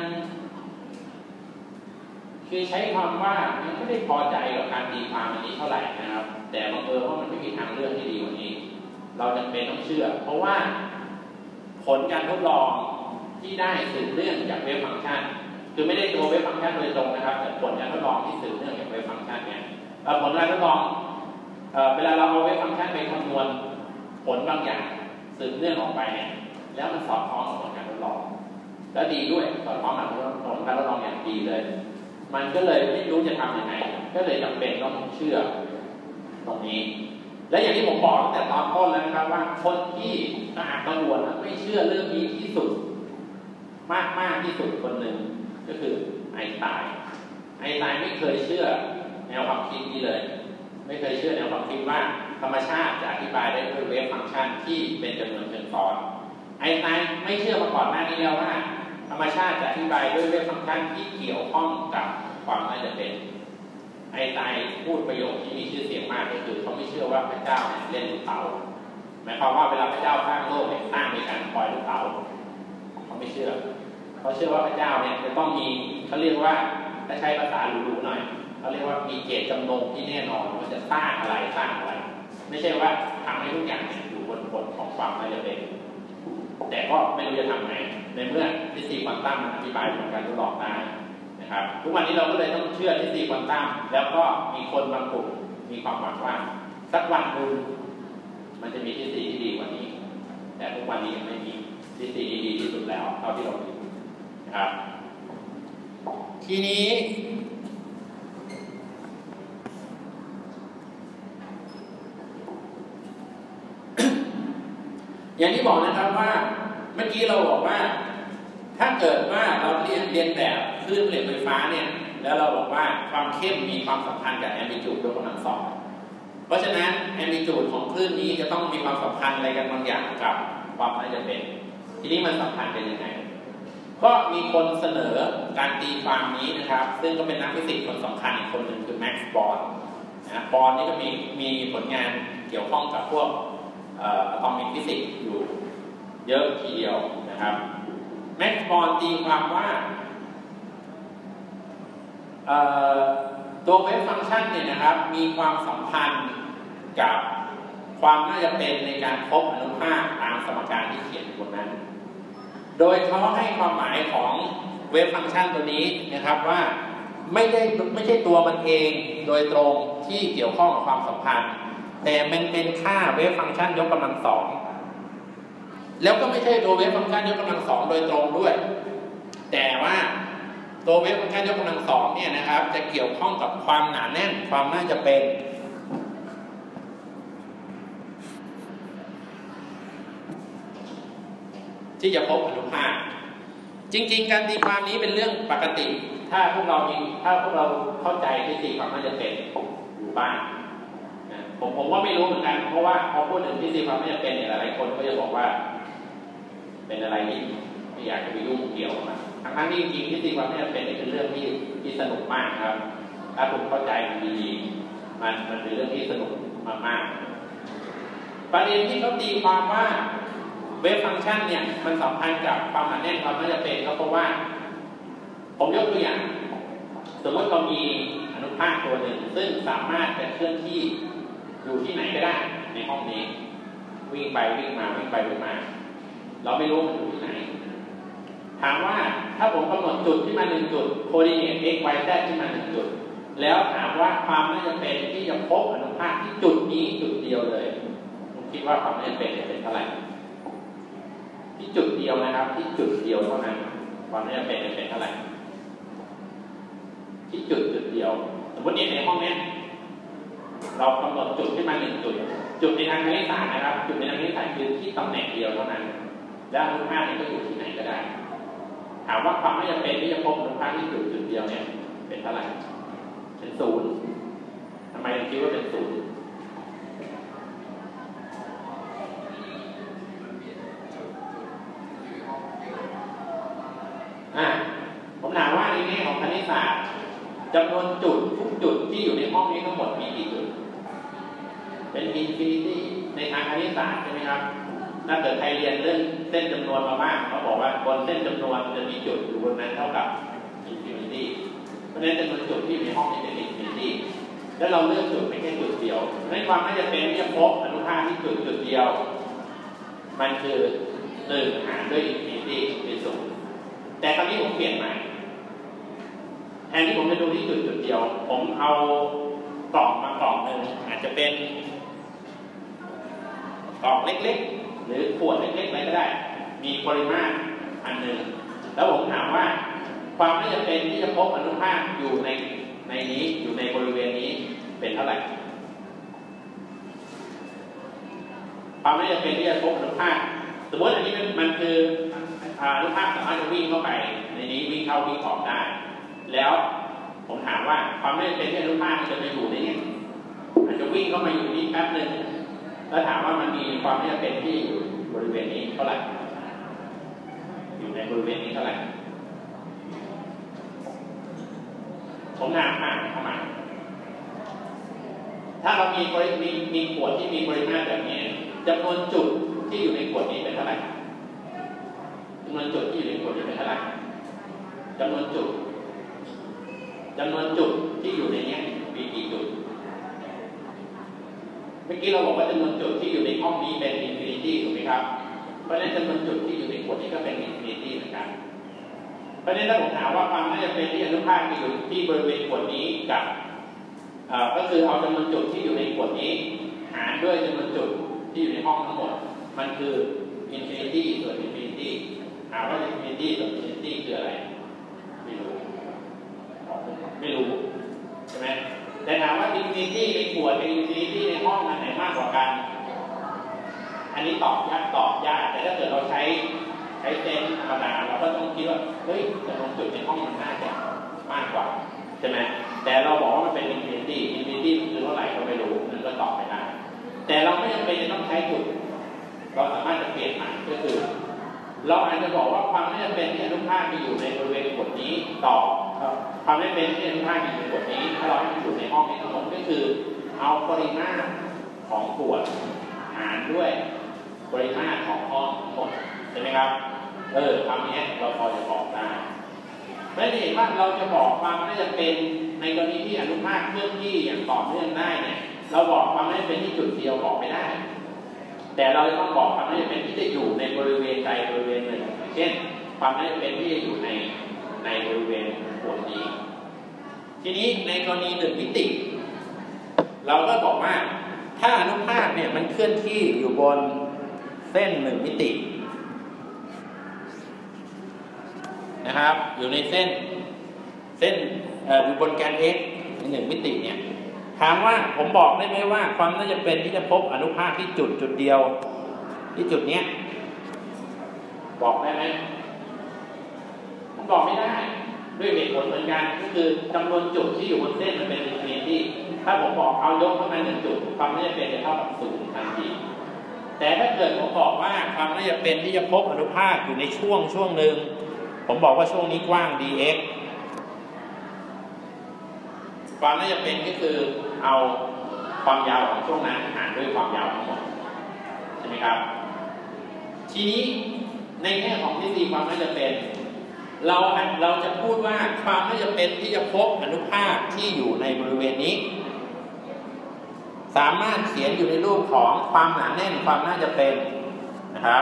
คือใช้ความว่าไม่ได้พอใจกับการตีความอันนี้เท่าไหร่นะครับแต่บังเอิญว่ามันไม่มีทางเลือกที่ดีกว่านี้เราจำเป็นต้องเชื่อเพราะว่าผลการทดลองที่ได้สืบเนื่องจากเวฟฟังก์ชันคือไม่ได้ตัวเวฟฟังก์ชันโดยตรงนะครับแต่ผลการทดลองที่สืบเนื่องจากเวฟฟังก์ชันเนี่ยผลการทดลองเวลาเราเอาเวฟฟังก์ชันไปคำนวณผลบางอย่างสืบเนื่องออกไปเนี่ยแล้วมันสอดคล้องกับผลการทดลองและดีด้วยสอดคล้องกับผลการทดลองอย่างดีเลยมันก็เลยไม่รู้จะทำยังไงก็เลยจำเป็นต้องเชื่อตรงนี้และอย่างที่ผมบอกตั้งแต่ตอนต้นแล้วนะครับว่าคนที่กระอักกระอ่วนไม่เชื่อเรื่องนี้ที่สุดมากที่สุดคนหนึ่งก็คือไอน์สไตน์ไม่เคยเชื่อแนวความคิดนี้เลยไม่เคยเชื่อแนวความคิดว่าธรรมชาติจะอธิบายได้ด้วยเวฟฟังก์ชันที่เป็นจำนวนเชิงซ้อนไอน์สไตน์ไม่เชื่อมาก่อนหน้านี้แล้วว่าธรรมชาติจะอธิบายด้วยเวฟฟังก์ชันที่เกี่ยวข้องกับความน่าจะเป็นไอน์สไตน์พูดประโยคที่มีชื่อเสียงมากก็คือเขาไม่เชื่อว่าพระเจ้าเล่นลูกเต๋าหมายความว่าเวลาพระเจ้าสร้างโลกเนี่ยสร้างในการปล่อยลูกเต๋าเขาไม่เชื่อเขาเชื่อว่าพระเจ้าเนี่ยจะต้องมีเขาเรียกว่าถ้าใช้ภาษาหรูๆหน่อยเขาเรียกว่ามีเจตจำนงที่แน่นอนว่าจะสร้างอะไรไม่ใช่ว่าทำให้ทุกอย่างอยู่บนผลของความน่าจะเป็นแต่ก็ไม่รู้จะทำไงในเมื่อทฤษฎีควอนตัมมันอธิบายผลการทดลองได้นะครับทุกวันนี้เราก็เลยต้องเชื่อทฤษฎีควอนตัมแล้วก็มีคนบางกลุ่มมีความหวังว่าสักวันหนึ่งมันจะมีทฤษฎีที่ดีกว่านี้แต่ทุกวันนี้ยังไม่มีทฤษฎีที่ดีที่สุดแล้วเท่าที่เรามีนะครับทีนี้อย่างที่บอกนะครับว่าเมื่อกี้เราบอกว่าถ้าเกิดว่าเราเรียนแบบคลื่นเหล็กไฟฟ้าเนี่ยแล้วเราบอกว่าความเข้มมีความสัมพันธ์กับแอมพลิจูดยกกำลังสองเพราะฉะนั้นแอมพลิจูดของคลื่นนี้จะต้องมีความสัมพันธ์อะไรกันบางอย่างกับความน่าจะเป็นทีนี้มันสัมพันธ์เป็นยังไงก็มีคนเสนอการตีความนี้นะครับซึ่งก็เป็นนักฟิสิกส์คนสำคัญอีกคนหนึ่งคือแม็กซ์บอร์นบอร์นนี่ก็มีผลงานเกี่ยวข้องกับพวกอะตอมิกฟิสิกส์อยู่เยอะทีเดียวนะครับแม็กซ์บอร์นตีความว่าตัวเวฟฟังก์ชันเนี่ยนะครับมีความสัมพันธ์กับความน่าจะเป็นในการพบอนุภาคตามสมการที่เขียนบนนั้นโดยเขาให้ความหมายของเวฟฟังก์ชันตัวนี้นะครับว่าไม่ใช่ตัวมันเองโดยตรงที่เกี่ยวข้องกับความสัมพันธ์แต่มันเป็นค่าเวฟฟังก์ชันยกกำลังสองแล้วก็ไม่ใช่ตัวเวฟฟังก์ชันยกกำลังสองโดยตรงด้วยแต่ว่าตัวเวฟฟังก์ชันยกกำลังสองเนี่ยนะครับจะเกี่ยวข้องกับความหนาแน่นความน่าจะเป็นที่จะพบอนุภาคจริงๆการตีความนี้เป็นเรื่องปกติถ้าพวกเราเข้าใจที่ตีความน่าจะเป็นอยู่บ้างนะผมก็ไม่รู้เหมือนกันเพราะว่าพอพูดถึงที่ตีความน่าจะเป็นเนี่ยหลายคนก็จะบอกว่าเป็นอะไรที่ไม่อยากจะไปยุ่งเกี่ยวนะทั้งที่จริงๆที่ตีความน่าจะเป็นเป็นเรื่องที่สนุกมากครับถ้าผมเข้าใจมันดีๆมันเป็นเรื่องที่สนุกมากๆประเด็นที่เขาตีความว่าเวฟฟังก์ชันเนี่ยมันสัมพันธ์กับความหนาแน่นความน่าจะเป็นก็เพราะว่าผมยกตัวอย่างสมมติเรามีอนุภาคตัวหนึ่งซึ่งสามารถจะเคลื่อนที่อยู่ที่ไหนก็ได้ในห้องนี้วิ่งไปวิ่งมาวิ่งไปวิ่งมาเราไม่รู้มันอยู่ที่ไหนถามว่าถ้าผมกำหนดจุดที่มา1จุดโคอร์ดิเนต x y z ที่มา1จุดแล้วถามว่าความน่าจะเป็นที่จะพบอนุภาคที่จุดนี้จุดเดียวเลยผมคิดว่าความน่าจะเป็นเท่าไหร่ที่จุดเดียวนะครับที่จุดเดียวเท่านั้นความน่าจะเป็นเท่าไหร่ที่จุดเดียวสมมติในห้องนี้เรากำหนดจุดขึ้นมา1จุดในทางคณิตศาสตร์นะครับจุดในทางคณิตศาสตร์คือที่ตำแหน่งเดียวเท่านั้นและอนุภาคนี้ก็อยู่ที่ไหนก็ได้ถามว่าความไม่จำเป็นที่จะพบอนุภาคที่จุดเดียวเนี่ยเป็นเท่าไหร่เป็น0ทำไมเราคิดว่าเป็น0ผมถามว่าในแง่ของคณิตศาสตร์จำนวนจุดทุกจุดที่อยู่ในห้องนี้ทั้งหมดมีกี่จุดเป็นอินฟินิตี้ในทางคณิตศาสตร์ใช่ไหมครับถ้าเกิดใครเรียนเรื่องเส้นจำนวนมาบ้างเขาบอกว่าบนเส้นจำนวนจะมีจุดอยู่บนนั้นเท่ากับอินฟินิตี้เพราะฉะนั้นจำนวนจุดที่อยู่ในห้องนี้เป็นอินฟินิตี้แล้วเราเลือกจุดไม่ใช่จุดเดียวในความน่าจะเป็นที่จะพบอนุภาคที่จุดเดียวมันคือ1หารด้วยอินฟินิตี้เป็น0แต่คราวนี้ผมเปลี่ยนใหม่แทนที่ผมจะดูที่จุดเดียวผมเอากล่องมากล่องหนึ่งอาจจะเป็นกล่องเล็กๆหรือขวดเล็กๆอะไรก็ได้มีปริมาตรอันหนึ่งแล้วผมถามว่าความน่าจะเป็นที่จะพบอนุภาคอยู่ในนี้อยู่ในบริเวณนี้เป็นเท่าไหร่ความน่าจะเป็นที่จะพบอนุภาคสมมติอันนี้มันคืออนุภาคสามารถจะวิ่งเข้าไปในนี้วิ่งเข้าวิ่งออกได้แล้วผมถามว่าความน่าจะเป็นที่อนุภาคมันจะไปอยู่ในนี้อาจจะวิ่งเข้ามาอยู่นี่แป๊บนึงแล้วถามว่ามันมีความน่าจะเป็นที่อยู่บริเวณนี้เท่าไหร่อยู่ในบริเวณนี้เท่าไหร่ผมถามเข้ามาถ้าเรามีขวดที่มีปริมาตรแบบนี้จำนวนจุดที่อยู่ในขวดนี้เป็นเท่าไหร่จำนวนจุดที่อยู่ในขวดนี้เป็นเท่าไหร่จำนวนจุดที่อยู่ในนี้มีกี่จุดเมื่อกี้เราบอกว่าจำนวนจุดที่อยู่ในห้องนี้เป็นอินฟินิตี้ถูกไหมครับเพราะฉะนั้นจำนวนจุดที่อยู่ในขวดนี้ก็เป็นอินฟินิตี้เหมือนกันเพราะฉะนั้นถ้าผมถามว่าความน่าจะเป็นที่อนุภาคที่อยู่ที่บริเวณขวดนี้กับก็คือเอาจำนวนจุดที่อยู่ในขวดนี้หารด้วยจำนวนจุดที่อยู่ในห้องทั้งหมดมันคืออินฟินิตี้ส่วนอินฟินิตี้ถามว่าอินฟินิตี้ส่วนอินฟินิตี้คืออะไรไม่รู้ใช่ไหมแต่ถามว่าอินฟินิตี้ในขวดกับอินฟินิตี้ในห้องอันไหนมากกว่ากันอันนี้ตอบยากแต่ถ้าเกิดเราใช้เซนธรรมดาเราก็ต้องคิดว่าเฮ้ยจำนวนจุดในห้องมันน่าจะมากกว่าใช่ไหมแต่เราบอกว่ามันเป็นอินฟินิตี้คือเท่าไหร่ก็ไม่รู้นั่นก็ตอบไม่ได้แต่เราไม่จำเป็นจะต้องใช้จุดเราสามารถจะเปลี่ยนใหม่ก็คือเราอาจจะบอกว่าความน่าจะเป็นที่อนุภาคที่อยู่ในบริเวณขวดนี้ต่อความน่าจะเป็นที่อนุภาคที่อยู่ในขวดนี้ถ้าเราให้มันอยู่ในห้องนี้ทั้งหมดก็คือเอาปริมาตรของขวดหารด้วยปริมาตรของห้องทั้งหมดใช่ไหมครับคำนี้เราพอจะบอกได้ไม่ได้เห็นว่าเราจะบอกความน่าจะเป็นในกรณีที่อนุภาคเคลื่อนที่อย่างต่อเนื่องได้เนี่ยเราบอกความน่าจะเป็นที่จุดเดียวบอกไม่ได้แต่เราจะต้องบอกความน่าจะเป็นที่จะอยู่ในบริเวณใดบริเวณหนึ่งเช่นความน่าจะเป็นที่จะอยู่ในบริเวณขวดนี้ทีนี้ในกรณี1มิติเราก็บอกว่าถ้าอนุภาคเนี่ยมันเคลื่อนที่อยู่บนเส้น1มิตินะครับอยู่ในเส้นอยู่บนแกน x ใน1มิติเนี่ยถามว่าผมบอกได้ไหมว่าความน่าจะเป็นที่จะพบอนุภาคที่จุดเดียวที่จุดเนี้ยบอกได้ไหมบอกไม่ได้ด้วยเหตุผลเหมือนกันก็คือจำนวนจุดที่อยู่บนเส้นมันเป็นอินฟินิตี้ถ้าผมบอกเอายกเข้ามา1จุดความน่าจะเป็นจะเท่ากับ0ทันทีแต่ถ้าเกิดผมบอกว่าความน่าจะเป็นที่จะพบอนุภาคอยู่ในช่วงหนึ่งผมบอกว่าช่วงนี้กว้าง dx ความน่าจะเป็นก็คือเอาความยาวของช่วงนั้นหารด้วยความยาวทั้งหมดใช่ไหมครับทีนี้ในแง่ของทฤษฎีความน่าจะเป็นเราจะพูดว่าความน่าจะเป็นที่จะพบอนุภาคที่อยู่ในบริเวณนี้สามารถเขียนอยู่ในรูปของความหนาแน่นความน่าจะเป็นนะครับ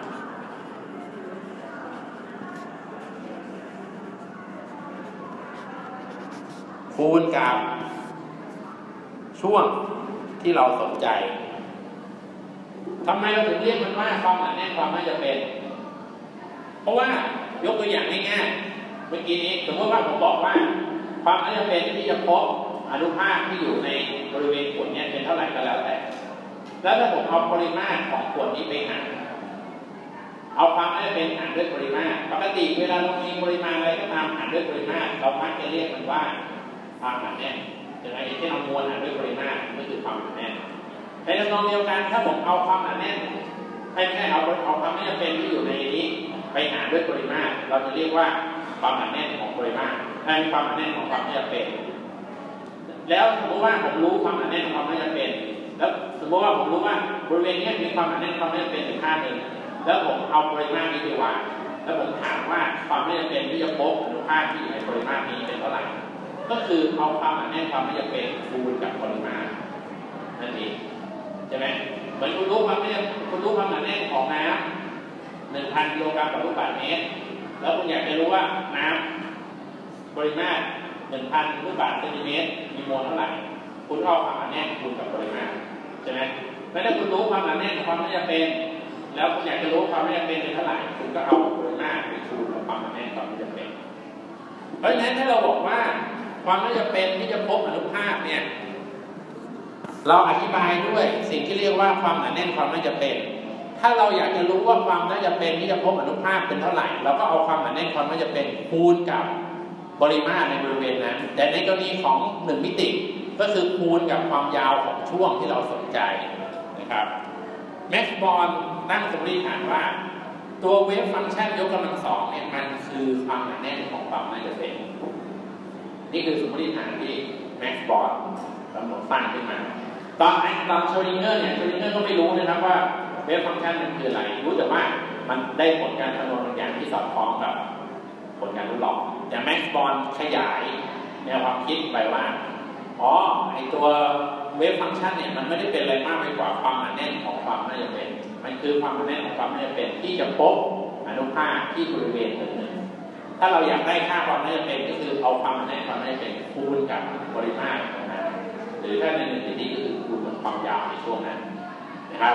คูณกับช่วงที่เราสนใจทำไมเราถึงเรียกมันว่าความหนาแน่นความน่าจะเป็นเพราะว่ายกตัวอย่างง่ายๆเมื่อกี้นี้สมมติว่าผมบอกว่าความน่าจะเป็นที่จะพบอนุภาคที่อยู่ในบริเวณขวดนี้เป็นเท่าไหร่ก็แล้วแต่แล้วถ้าผมเอาปริมาตรของขวดนี้ไปหารเอาความน่าจะเป็นหารด้วยปริมาตรปกติเวลาเรามีปริมาณอะไรก็ตามหารด้วยปริมาตรเรามักจะเรียกมันว่าความหนาแน่นจะไงที่เรามวลหารด้วยปริมาตรก็คือความหนาแน่นในทำนองเดียวกันถ้าผมเอาความหนาแน่นไม่ใช่เอาความน่าจะเป็นที่อยู่ในนี้ไปหารด้วยปริมาตรเราจะเรียกว่าความหนาแน่นของปริมาตรความหนาแน่นของความน่าจะเป็นแล้วสมมติว่าผมรู้ความหนาแน่นของความน่าจะเป็นแล้วสมมติว่าผมรู้ว่าบริเวณนี้มีความหนาแน่นความน่าจะเป็นค่าหนึ่งแล้วผมเอาปริมาตรนี้ไปวางแล้วผมถามว่าความน่าจะเป็นที่จะพบอนุภาคที่อยู่ในปริมาตรนี้เป็นเท่าไหร่ก็คือเอาความหนาแน่นความน่าจะเป็นคูณกับปริมาตรนั่นเองใช่ไหมเหมือนคุณรู้ความหนาแน่นของน้ำ 1,000 กิโลกรัมต่อลูกบาศก์เมตรแล้วคุณอยากจะรู้ว่าน้ำปริมาตร 1,000 ลูกบาศก์เซนติเมตรมีโมลเท่าไหร่คุณเอาความหนาแน่นคูณกับปริมาตรใช่ไหมแล้วถ้าคุณรู้ความหนาแน่นความน่าจะเป็นแล้วคุณอยากจะรู้ความน่าจะเป็นเท่าไหร่คุณก็เอาปริมาตรไปคูณกับความหนาแน่นความน่าจะเป็นเพราะฉะนั้นถ้าเราบอกว่าความน่าจะเป็นที่จะพบอนุภาคเนี่ยเราอธิบายด้วยสิ่งที่เรียกว่าความหนาแน่นความน่าจะเป็นถ้าเราอยากจะรู้ว่าความน่าจะเป็นที่จะพบอนุภาคเป็นเท่าไหร่เราก็เอาความหนาแน่นความน่าจะเป็นคูณกับปริมาตรในบริเวณนั้นแต่ในกรณีของ1มิติก็คือคูณกับความยาวของช่วงที่เราสนใจนะครับแม็กซ์บอร์นตั้งสมมติฐานว่าตัวเวฟฟังก์ชันยกกำลังสองเนี่ยมันคือความหนาแน่นของความน่าจะเป็นนี่คือสมมติฐานที่แม็กซ์บอร์นกำหนดตั้งขึ้นมาตอนโชดิงเกอร์เนี่ยโชดิงเกอร์ก็ไม่รู้นะครับว่าเวฟฟังก์ชันมันคืออะไรรู้แต่ว่ามันได้ผลการคำนวณบางอย่างที่สอดคล้องกับผลการทดลองแต่แม็กซ์บอร์นขยายแนวความคิดไปว่าไอตัวเวฟฟังก์ชันเนี่ยมันไม่ได้เป็นอะไรมากไปกว่าความหนาแน่นของความน่าจะเป็นมันคือความหนาแน่นของความน่าจะเป็นที่จะพบอนุภาคที่บริเวณหนึ่งถ้าเราอยากได้ค่าความน่าจะเป็นก็คือเอาความหนาแน่นความน่าจะเป็นคูณกับปริมาตรของมันหรือถ้าในหนึ่งที่นี้ก็คือคูณกับความยาวในช่วงนั้นนะครับ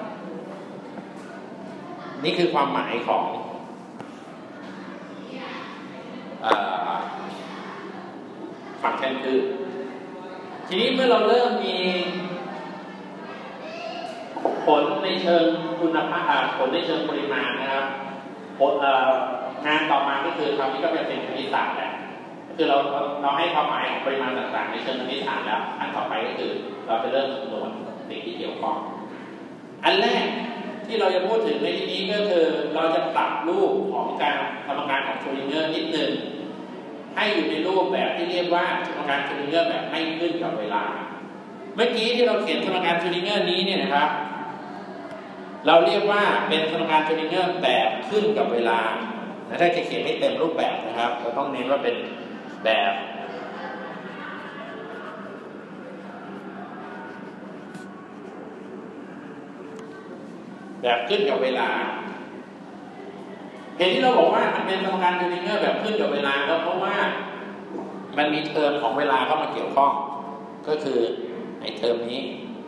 นี่คือความหมายของฟังก์ชันคือทีนี้เมื่อเราเริ่มมีผลในเชิงคุณภาพผลในเชิงปริมาณนะครับงานต่อมาก็คือคราวนี้ก็เป็นคณิตศาสตร์แหละคือเราให้ความหมายของปริมาณต่างๆในเชิงคณิตศาสตร์แล้วอันต่อไปก็คือเราจะเริ่มคำนวณสิ่งที่เกี่ยวข้องอันแรกที่เราจะพูดถึงในที่นี้ก็คือเราจะปรับรูปของการสมการของโชดิงเกอร์นิดหนึ่งให้อยู่ในรูปแบบที่เรียกว่าสมการโชดิงเกอร์แบบไม่ขึ้นกับเวลาเมื่อกี้ที่เราเขียนสมการโชดิงเกอร์นี้เนี่ยนะครับเราเรียกว่าเป็นสมการโชดิงเกอร์แบบขึ้นกับเวลาถ้าจะเขียนให้เต็มรูปแบบนะครับเราต้องเน้นว่าเป็นแบบขึ้นกับเวลาเหตุที่เราบอกว่ามันเป็นสมการโชดิงเกอร์แบบขึ้นกับเวลาก็เพราะว่ามันมีเทอมของเวลาเข้ามาเกี่ยวข้องก็คือไอ้เทอมนี้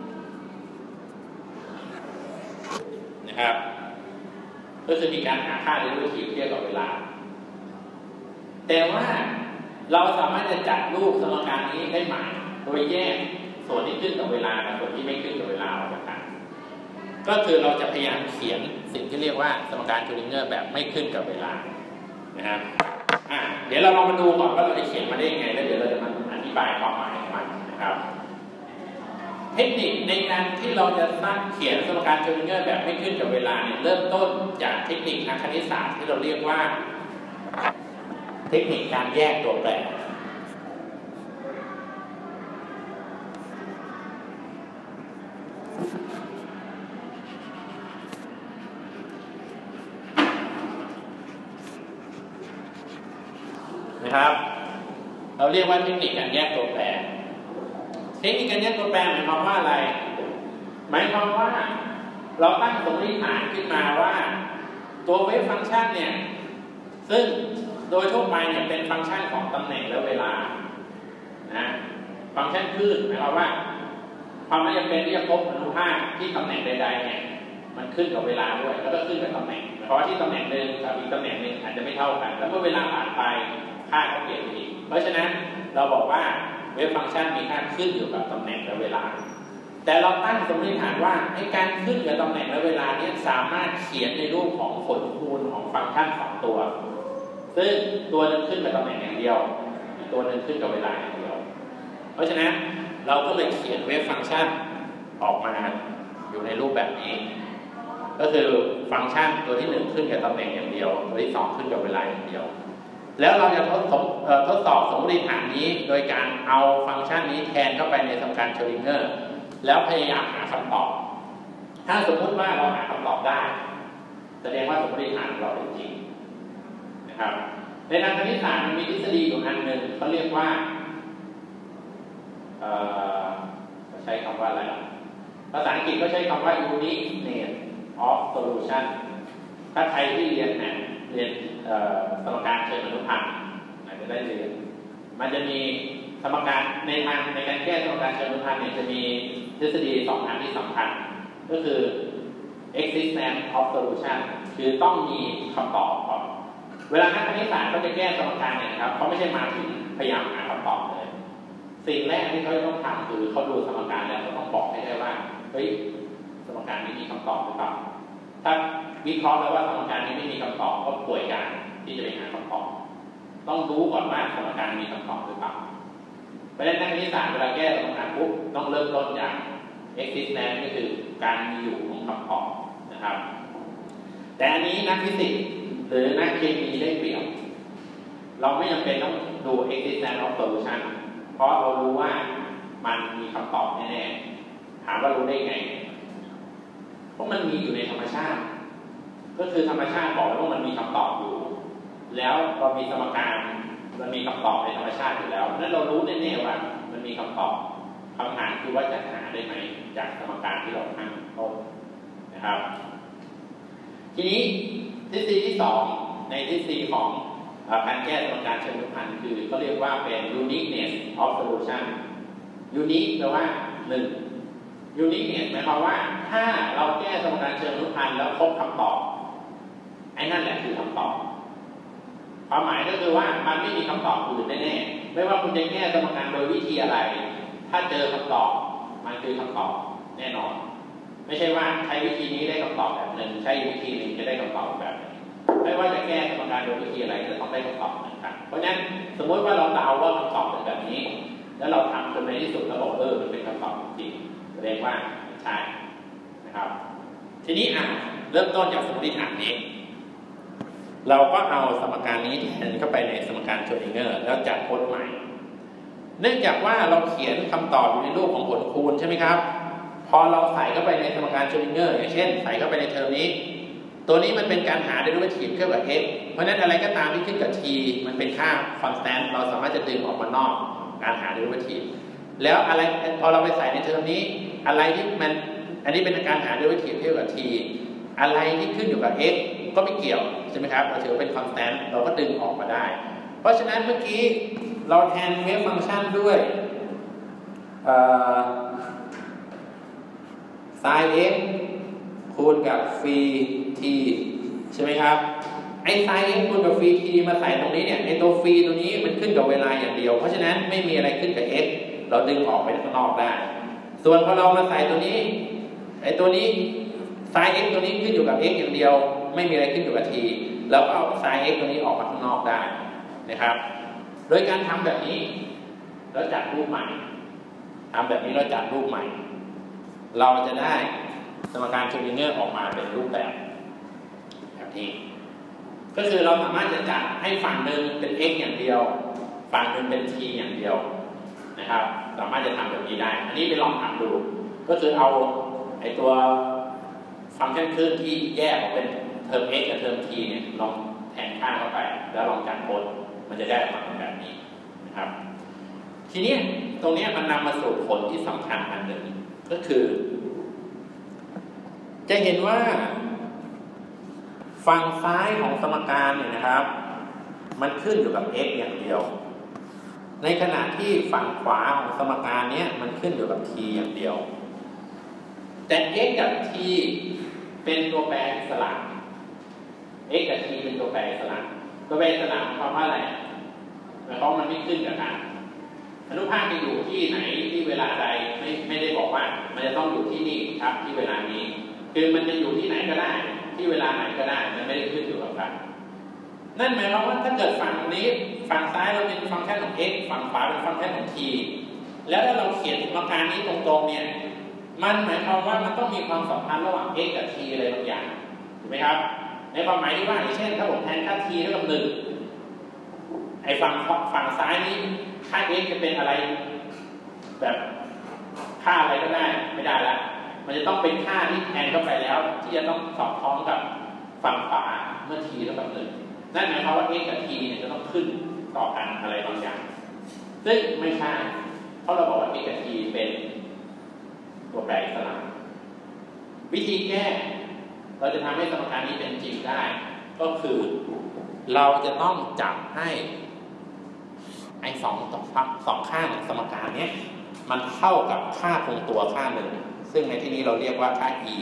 นะครับก็คือมีการหาค่าเดริเวทีฟเทียบกับเวลาแต่ว่าเราสามารถจะจัดรูปสมการนี้ได้ใหม่โดยแยกส่วนที่ขึ้นกับเวลากับส่วนที่ไม่ขึ้นกับเวลาออกจากกันก็คือเราจะพยายามเขียนสิ่งที่เรียกว่าสมการโชดิงเกอร์แบบไม่ขึ้นกับเวลานะครับเดี๋ยวเราลองมาดูก่อนว่าเราจะเขียนมาได้ยังไงแล้วเดี๋ยวเราจะมาอธิบายความหมายของมันนะครับเทคนิคในการที่เราจะสร้างเขียนสมการเชอร์ดิงเกอร์แบบไม่ขึ้นกับเวลาเนี่ยเริ่มต้นจากเทคนิคทางคณิตศาสตร์ที่เราเรียกว่าเทคนิคการแยกตัวแปรนะครับเราเรียกว่าเทคนิคการแยกตัวแปรเทคนิคการแยกตัวแปรหมายความว่าอะไรหมายความว่าเราตั้งสมมติฐานขึ้นมาว่าตัวเวฟฟังก์ชันเนี่ยซึ่งโดยทั่วไปเนี่ยเป็นฟังก์ชันของตำแหน่งและเวลานะฟังก์ชันคลื่นหมายความว่าความไม่จำเป็นที่จะพบอนุภาคที่ตำแหน่งใดๆเนี่ยมันขึ้นกับเวลาด้วยแล้วก็ขึ้นกับตำแหน่งเพราะว่าที่ตำแหน่งหนึ่งกับอีกตำแหน่งหนึ่งอาจจะไม่เท่ากันแล้วเมื่อเวลาผ่านไปค่าก็เปลี่ยนอีกเพราะฉะนั้นเราบอกว่าเวฟฟังก์ชันมีค่าขึ้นอยู่กับตำแหน่งและเวลาแต่เราตั้งสมมติฐานว่าให้การขึ้นกับตำแหน่งและเวลานี้สามารถเขียนในรูปของผลคูณของฟังก์ชัน2ตัวซึ่งตัวนึงขึ้นกับตำแหน่งอย่างเดียวอีกตัวนึงขึ้นกับเวลาอย่างเดียวเพราะฉะนั้นเราก็เลยเขียนเวฟฟังก์ชันออกมาอยู่ในรูปแบบนี้ก็คือฟังก์ชันตัวที่1ขึ้นกับตำแหน่งอย่างเดียวตัวที่2ขึ้นกับเวลาอย่างเดียวแล้วเราจะทดสอบสมมติฐานนี้โดยการเอาฟังก์ชันนี้แทนเข้าไปในสมการเชอร์ดิงเกอร์แล้วพยายามหาคำตอบถ้าสมมติว่าเราหาคำตอบได้แสดงว่าสมมติฐานเราเป็นจริงนะครับในทางคณิตศาสตร์มันมีทฤษฎีอยู่อันหนึ่งเขาเรียกว่าใช้คำว่าอะไรภาษาอังกฤษก็ใช้คำว่า uniqueness of solution ถ้าใครที่เรียนสมการเชิงอนุพันธ์อาจจะได้เรียนมันจะมีสมการในการแก้สมการเชิงอนุพันธ์เนี่ยจะมีทฤษฎี2อันที่สำคัญก็คือ existence of solution คือต้องมีคำตอบก่อนเวลานักคณิตศาสตร์เขาจะแก้สมการเนี่ยนะครับเขาไม่ใช่มาถึงพยายามหาคำตอบเลยสิ่งแรกที่เขาต้องทำคือเขาดูสมการแล้วเขาต้องบอกให้ได้ว่าเฮ้ยสมการนี้มีคำตอบหรือเปล่าถ้าวิเคราะห์แล้วว่าสมการนี้ไม่มีคำตอบก็ป่วยการที่จะไปหาคำตอบต้องรู้ก่อนว่าสมการมีคำตอบหรือเปล่าเพราะฉะนั้นนักคณิตศาสตร์เวลาแก้สมการปุ๊บต้องเริ่มต้นจาก existence ก็คือการมีอยู่ของคำตอบนะครับแต่อันนี้นักฟิสิกส์หรือนักเคมีได้เปรียบเราไม่จำเป็นต้องดู existence of solution เพราะเรารู้ว่ามันมีคำตอบแน่ๆถามว่ารู้ได้ไงเพราะมันมีอยู่ในธรรมชาติก็คือธรรมชาติบอกว่ามันมีคำตอบอยู่แล้วเรามีสมการมันมีคำตอบในธรรมชาติอยู่แล้วนั้นเรารู้แน่ๆว่ามันมีคำตอบคำถามคือว่าจะหาได้ไหมจากสมการที่เราตั้งต้นนะครับทีนี้ทฤษฎีที่2ในทฤษฎีของการแก้สมการเชิงอนุพันธ์คือเขาเรียกว่าเป็น uniqueness of solution unique แปลว่า1 uniqueness หมายความว่าถ้าเราแก้สมการเชิงอนุพันธ์แล้วพบคำตอบไอ้นั่นแหละคือคำตอบความหมายก็คือว่ามันไม่มีคำตอบอื่นแน่ๆไม่ว่าคุณจะแก้สมการโดยวิธีอะไรถ้าเจอคำตอบมันคือคำตอบแน่นอนไม่ใช่ว่าใช้วิธีนี้ได้คำตอบแบบหนึ่งใช้วิธีหนึ่งจะได้คำตอบแบบนึงไม่ว่าจะแก้สมการโดยวิธีอะไรจะต้องได้คำตอบเหมือนกันเพราะฉะนั้นสมมติว่าเราเดาว่าคำตอบเป็นแบบนี้แล้วเราทำจนในที่สุดแล้วบอกมันเป็นคำตอบจริงแสดงว่าใช่นะครับทีนี้เริ่มต้นจากสมมติฐานนี้เราก็เอาสมการนี้แทนเข้าไปในสมการเชอร์ดิงเกอร์แล้วจัดพจน์ใหม่เนื่องจากว่าเราเขียนคำตอบอยู่ในรูปของผลคูณใช่ไหมครับพอเราใส่เข้าไปในสมการเชอร์ดิงเกอร์อย่างเช่นใส่เข้าไปในเทอมนี้ตัวนี้มันเป็นการหาเดริเวทีฟเกี่ยวกับ x เพราะนั้นอะไรก็ตามที่ขึ้นกับ t มันเป็นค่า constant เราสามารถจะดึงออกมานอกการหาเดริเวทีฟแล้วอะไรพอเราไปใส่ในเทอมนี้อะไรที่มันอันนี้เป็นการหาเดริเวทีฟเกี่ยวกับ t อะไรที่ขึ้นอยู่กับ x ก็ไม่เกี่ยวใช่ไหมครับเราถือเป็น constant เราก็ดึงออกมาได้เพราะฉะนั้นเมื่อกี้เราแทนเวฟฟังก์ชันด้วยsin x คูณกับฟรี t ใช่ไหมครับไอ้ sin x คูณกับฟรี t มาใส่ตรงนี้เนี่ยไอ้ตัวฟรีตัวนี้มันขึ้นกับเวลาอย่างเดียวเพราะฉะนั้นไม่มีอะไรขึ้นกับ x เราดึงออกไปข้างนอกได้ส่วนพอเรามาใส่ตัวนี้ไอ้ตัวนี้ sin x ตัวนี้ขึ้นอยู่กับ x อย่างเดียวไม่มีอะไรขึ้นอยู่กับ t แล้วก็เอา sin x ตัวนี้ออกมาข้างนอกได้นะครับโดยการทำแบบนี้แล้วจัดรูปใหม่ทำแบบนี้แล้วจัดรูปใหม่เราจะได้สมการเชอร์ดิงเกอร์ออกมาเป็นรูปแบบนี้ก็คือเราสามารถจะจัดให้ฝั่งหนึ่งเป็น x อย่างเดียวฝั่งหนึ่งเป็น t อย่างเดียวนะครับสามารถจะทำแบบนี้ได้อันนี้ไปลองทำดูก็คือเอาไอตัวฟังก์ชันคลื่นที่แยกออกเป็นเทอม x กับเทอม t เนี่ยลองแทนค่าเข้าไปแล้วลองจัดโค้ดมันจะได้ออกมาเป็นแบบนี้นะครับทีนี้ตรงนี้มันนำมาสู่ผลที่สำคัญอันหนึ่งก็คือจะเห็นว่าฝั่งซ้ายของสมการเนี่ยนะครับมันขึ้นอยู่กับ x อย่างเดียวในขณะที่ฝั่งขวาของสมการนี้มันขึ้นอยู่กับ t อย่างเดียวแต่ x กับ t เป็นตัวแปรอิสระ x กับ t เป็นตัวแปรอิสระตัวแปรอิสระหมายความว่าอะไรหมายความว่ามันไม่ขึ้นกับกันอนุภาคจะอยู่ที่ไหนที่เวลาใดไม่ได้บอกว่ามันจะต้องอยู่ที่นี่ครับที่เวลานี้คือมันจะอยู่ที่ไหนก็ได้ที่เวลาไหนก็ได้มันไม่ได้ขึ้นอยู่กับกันนั่นหมายความว่าถ้าเกิดฝั่งนี้ฝั่งซ้ายเราเป็นฟังก์ชันของ x ฝั่งขวาเป็นฟังก์ชันของ t แล้วถ้าเราเขียนสมการนี้ตรงๆเนี่ยมันหมายความว่ามันต้องมีความสัมพันธ์ระหว่าง x กับ t อะไรบางอย่างถูกไหมครับในความหมายที่ว่าอย่างเช่นถ้าผมแทนค่า t เท่ากับ1ไอ้ฝั่งซ้ายนี้ค่า x จะเป็นอะไรแบบค่าอะไรก็ได้ไม่ได้ละมันจะต้องเป็นค่าที่แทนเข้าไปแล้วที่จะต้องสอดคล้องกับฝั่งขวาเมื่อ t เท่ากับ1นั่นหมายความว่า x กับ t เนี่ยจะต้องขึ้นต่อกันอะไรบางอย่างซึ่งไม่ใช่เพราะเราบอกว่า x กับ t เป็นตัวแปรอิสระวิธีแก้เราจะทำให้สมการนี้เป็นจริงได้ก็คือเราจะต้องจับให้ไอ้สองข้างสมการนี้มันเท่ากับค่าคงตัวค่าหนึ่งซึ่งในที่นี้เราเรียกว่าค่า e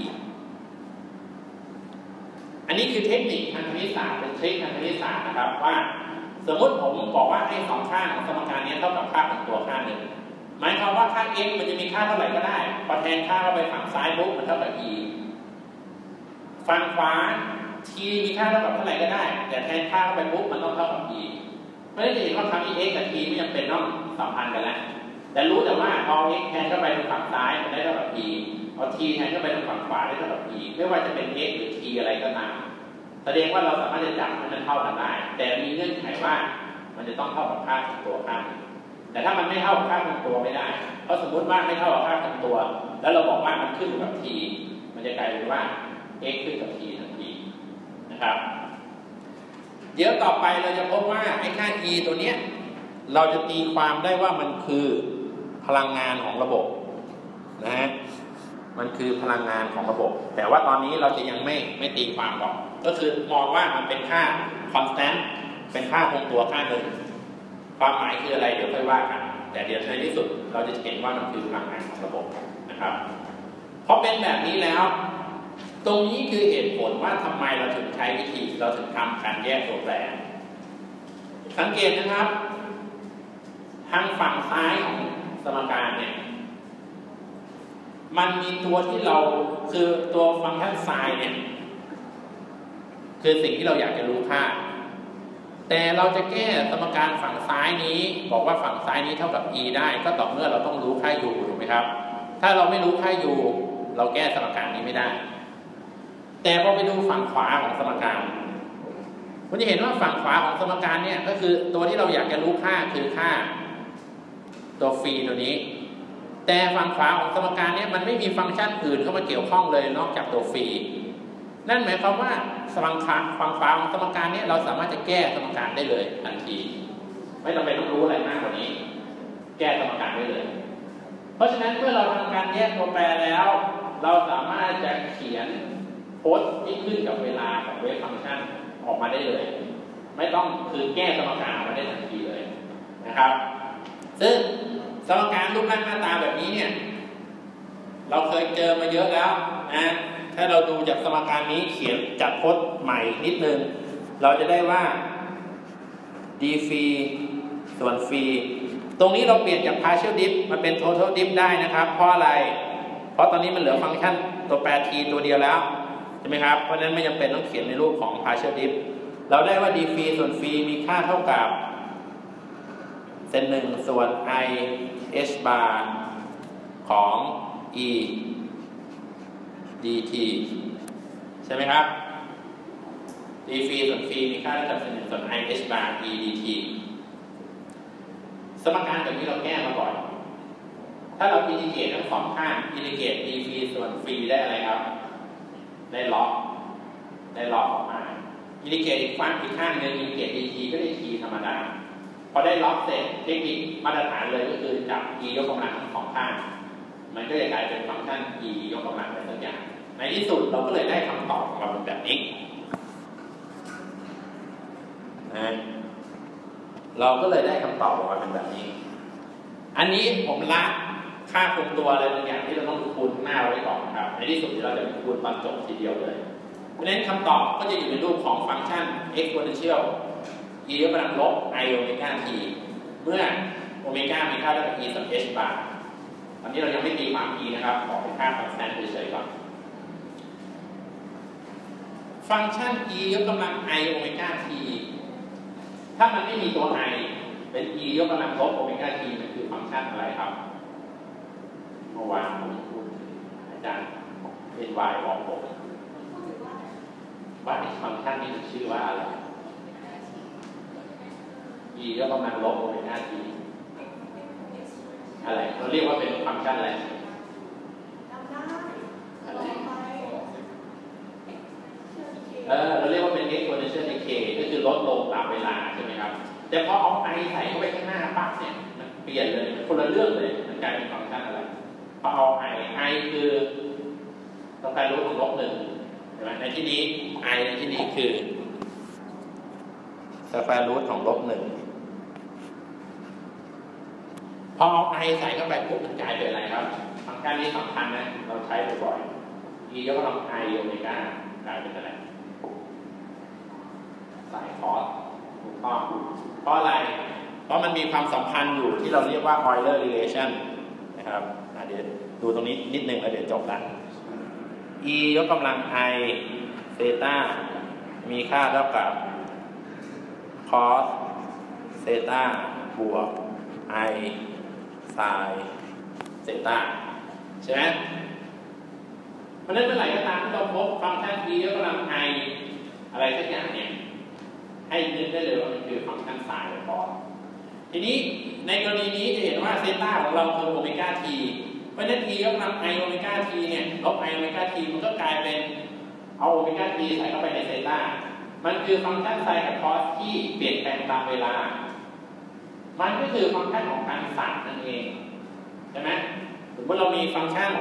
อันนี้คือเทคนิคทางคณิตศาสตร์เป็นทริคทางคณิตศาสตร์นะครับว่าสมมติผมบอกว่าให้สองข้างของสมการนี้เท่ากับค่าคงตัวค่าหนึ่งหมายความว่าค่า x มันจะมีค่าเท่าไหร่ก็ได้พอแทนค่าเข้าไปฝั่งซ้ายปุ๊บมันเท่ากับ e ฝั่งขวา t มีค่าเท่ากับเท่าไหร่ก็ได้แต่แทนค่าเข้าไปปุ๊บมันต้องเท่ากับ e เพราะฉะนั้นจะเห็นว่าคำนี้ x กับ t ไม่จำเป็นต้องสัมพันธ์กันแล้วแต่รู้แต่ว่าเอา x แทนเข้าไปตรงฝั่งซ้ายมันได้เท่ากับ e เอา t แทนเข้าไปตรงฝั่งขวาได้เท่ากับ e ไม่ว่าจะเป็น x หรือ t อะไรก็ตามแสดงว่าเราสามารถจะจับให้มันเท่ากันได้แต่มีเงื่อนไขว่ามันจะต้องเท่ากับค่าของตัวค่าแต่ถ้ามันไม่เท่ากับค่าของตัวไม่ได้เพราะสมมติว่าไม่เท่ากับค่าของตัวแล้วเราบอกว่ามันขึ้นอยู่กับ t มันจะกลายเป็นว่า x ขึ้นกับ t ทันทีนะครับเดี๋ยวต่อไปเราจะพบว่าไอ้ค่า e ตัวเนี้ยเราจะตีความได้ว่ามันคือพลังงานของระบบนะฮะมันคือพลังงานของระบบแต่ว่าตอนนี้เราจะยังไม่ตีความหรอกก็คือมองว่ามันเป็นค่า constant เป็นค่าคงตัวค่าหนึ่งความหมายคืออะไรเดี๋ยวค่อยว่ากันแต่เดี๋ยวในที่สุดเราจะเห็นว่ามันคือพลังงานของระบบนะครับเพราะเป็นแบบนี้แล้วตรงนี้คือเหตุผลว่าทำไมเราถึงใช้วิธีเราถึงทำการแยกตัวแปรสังเกตนะครับทางฝั่งซ้ายของสมการเนี่ยมันมีตัวที่เราคือตัวฟังก์ชันไซน์เนี่ยคือสิ่งที่เราอยากจะรู้ค่าแต่เราจะแก้สมการฝั่งซ้ายนี้บอกว่าฝั่งซ้ายนี้เท่ากับ e ได้ก็ต่อเมื่อเราต้องรู้ค่า u ถูกไหมครับถ้าเราไม่รู้ค่า u เราแก้สมการนี้ไม่ได้แต่พอไปดูฝั่งขวาของสมการคุณจะเห็นว่าฝั่งขวาของสมการเนี่ยก็คือตัวที่เราอยากจะรู้ค่าคือค่าตัวฟรีตัวนี้แต่ฝั่งขวาของสมการนี้มันไม่มีฟังก์ชันอื่นเข้ามาเกี่ยวข้องเลยนอกจากตัวฟรีนั่นหมายความว่าฝั่งขวาของสมการนี้เราสามารถจะแก้สมการได้เลยทันทีไม่จำเป็นต้องรู้อะไรมากกว่านี้แก้สมการได้เลยเพราะฉะนั้นเมื่อเราทำการแยกตัวแปรแล้วเราสามารถจะเขียนโค้ดที่ขึ้นกับเวลาของเวฟฟังก์ชันออกมาได้เลยไม่ต้องคือแก้สมการออกมาได้ทันทีเลยนะครับซึ่งสมการรูปร่างหน้าตาแบบนี้เนี่ยเราเคยเจอมาเยอะแล้วนะถ้าเราดูจากสมการนี้เขียนจัดพจน์ใหม่นิดนึงเราจะได้ว่า d ฟรีส่วนฟรีตรงนี้เราเปลี่ยนจาก partial diff มาเป็น total diff ได้นะครับเพราะอะไรเพราะตอนนี้มันเหลือฟังก์ชันตัวแปร t ตัวเดียวแล้วใช่ไหมครับเพราะฉะนั้นไม่จำเป็นต้องเขียนในรูปของ partial diff เราได้ว่า d ฟรีส่วนฟรีมีค่าเท่ากับเซน1ส่วน i h bar ของ e dt ใช่ไหมครับ d ฟรีส่วนฟรีมีค่าเท่ากับเซน1ส่วน i h bar e dt สมการแบบนี้เราแก้มาก่อนถ้าเราอินทิเกรตทั้งสองข้างอินทิเกรต d ฟรีส่วนฟรีได้อะไรครับได้ล็อกออกมาอินทิเกรตอีกฝั่งอีกข้างหนึ่งอินทิเกรต dt ก็ได้ t ธรรมดาพอได้ล็อกเสร็จเทคนิคมาตรฐานเลยก็คือจับ e ยกกำลังทั้งสองข้างมันก็จะกลายเป็นฟังก์ชัน e ยกกำลังอะไรสักอย่างในที่สุดเราก็เลยได้คำตอบออกมาเป็นแบบนี้นะเราก็เลยได้คำตอบออกมาเป็นแบบนี้อันนี้ผมละค่าคงตัวอะไรบางอย่างที่เราต้องคูณหน้าไว้ก่อนครับในที่สุดเราจะคูณตอนจบทีเดียวเลยเพราะฉะนั้นคำตอบก็จะอยู่ในรูปของฟังก์ชัน exponential e ยกกำลังลบ i โอเมก้า t เมื่อโอเมก้ามีค่าเท่ากับ e ส่วน h bar ตอนนี้เรายังไม่ตีความ e นะครับขอเป็นค่า constant เฉยๆก่อนฟังก์ชัน e ยกกำลัง i โอเมก้า t ถ้ามันไม่มีตัว i เป็น e ยกกำลังลบโอเมก้า t มันคือฟังก์ชันอะไรครับเมื่อวานผมพูดอาจารย์เป็น y บอกผมว่าฟังก์ชันนี้ชื่อว่าอะไร e ยกกำลังลบโอเมก้า t อะไรเราเรียกว่าเป็นฟังก์ชันอะไรเราเรียกว่าเป็น exponential decay ก็คือลดลงตามเวลาใช่ไหมครับแต่พอเอา i ใส่เข้าไปข้างหน้าปั๊บเนี่ยมันเปลี่ยนเลยคนละเรื่องเลยมันกลายเป็นฟังก์ชันอะไรพอเอา i คือสแควร์รูทของลบ1ใช่ไหมในที่นี้ i ในที่นี้คือสแควร์รูทของลบ1พอเอา i ใส่เข้าไปปุ๊บมันกลายเป็นอะไรครับฟังก์ชันนี้สำคัญนะเราใช้บ่อยๆ e ยกกำลัง i โอเมก้ากลายเป็นอะไรสายคอสถูกต้องเพราะอะไรเพราะมันมีความสัมพันธ์อยู่ที่เราเรียกว่า Euler relation นะครับเดี๋ยวดูตรงนี้นิดนึงแล้วเดี๋ยวจบละ e ยกกำลัง i เซต้ามีค่าเท่ากับ cos เซต้าบวก i ไซน์เซต้าใช่ไหมเพราะฉะนั้นเมื่อไหร่ก็ตามที่เราพบฟังก์ชัน e ยกกำลัง i อะไรสักอย่างเนี่ยให้นึกได้เลยว่ามันคือฟังก์ชันไซน์คอสทีนี้ในกรณีนี้จะเห็นว่าเซต้าของเราคือโอเมก้า t เพราะฉะนั้น e ยกกำลัง i โอเมก้า t เนี่ยลบ i โอเมก้า t มันก็กลายเป็นเอาโอเมก้า t ใส่เข้าไปในเซต้ามันคือฟังก์ชันไซน์กับคอสที่เปลี่ยนแปลงตามเวลามันก็คือฟังก์ชันของการสั่นนั่นเองใช่ไหมสมมติเรามีฟังก์ชัน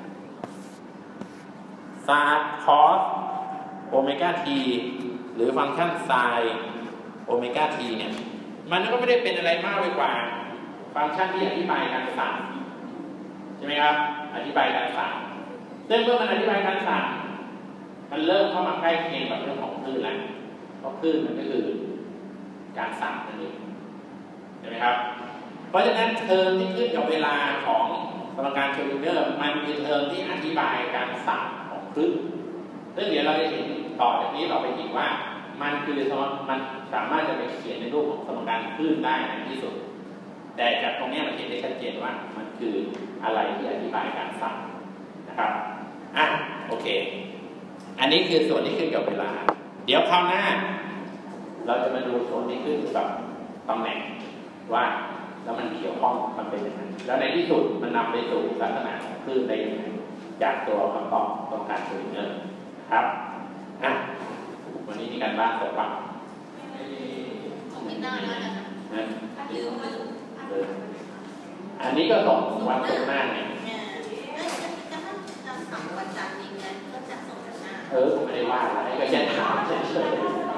ไซน์คอสโอเมก้า t หรือฟังก์ชันไซน์โอเมก้า t เนี่ยมันก็ไม่ได้เป็นอะไรมากไปกว่าฟังก์ชันที่อธิบายการสั่นใช่ไหมครับอธิบายการสั่นซึ่งเมื่อมันอธิบายการสั่นมันเริ่มเข้ามาใกล้เคียงกับเรื่องของคลื่นแล้วเพราะคลื่นมันก็คือการสั่นนั่นเองใช่ไหมครับเพราะฉะนั้นเทอมที่ขึ้นกับเวลาของสมการเชอร์ดิงเกอร์มันคือเทอมที่อธิบายการสั่นของคลื่นซึ่งเดี๋ยวเราจะเห็นต่อจากนี้เราไปอีกว่ามันคือมันสามารถจะไปเขียนในรูปของสมการคลื่นได้ในที่สุดแต่จากตรงนี้มันเห็นได้ชัดเจนว่ามันคืออะไรที่อธิบายการสั่นนะครับโอเคอันนี้คือส่วนที่ขึ้นกับเวลาเดี๋ยวคราวหน้าเราจะมาดูส่วนที่ขึ้นกับตำแหน่งว่าแล้วมันเกี่ยวข้องมันเป็นยังไงแล้วในที่สุดมันนำไปสู่ลักษณะของคลื่นได้ยังไงจากตัวคำตอบตรงการเฉลี่ยครับวันนี้มีการบ้านสอบปากอันนี้ก็ส่งวันศุกร์หน้าไงผมไม่ได้ว่าอะไรก็แค่ถามเฉยๆ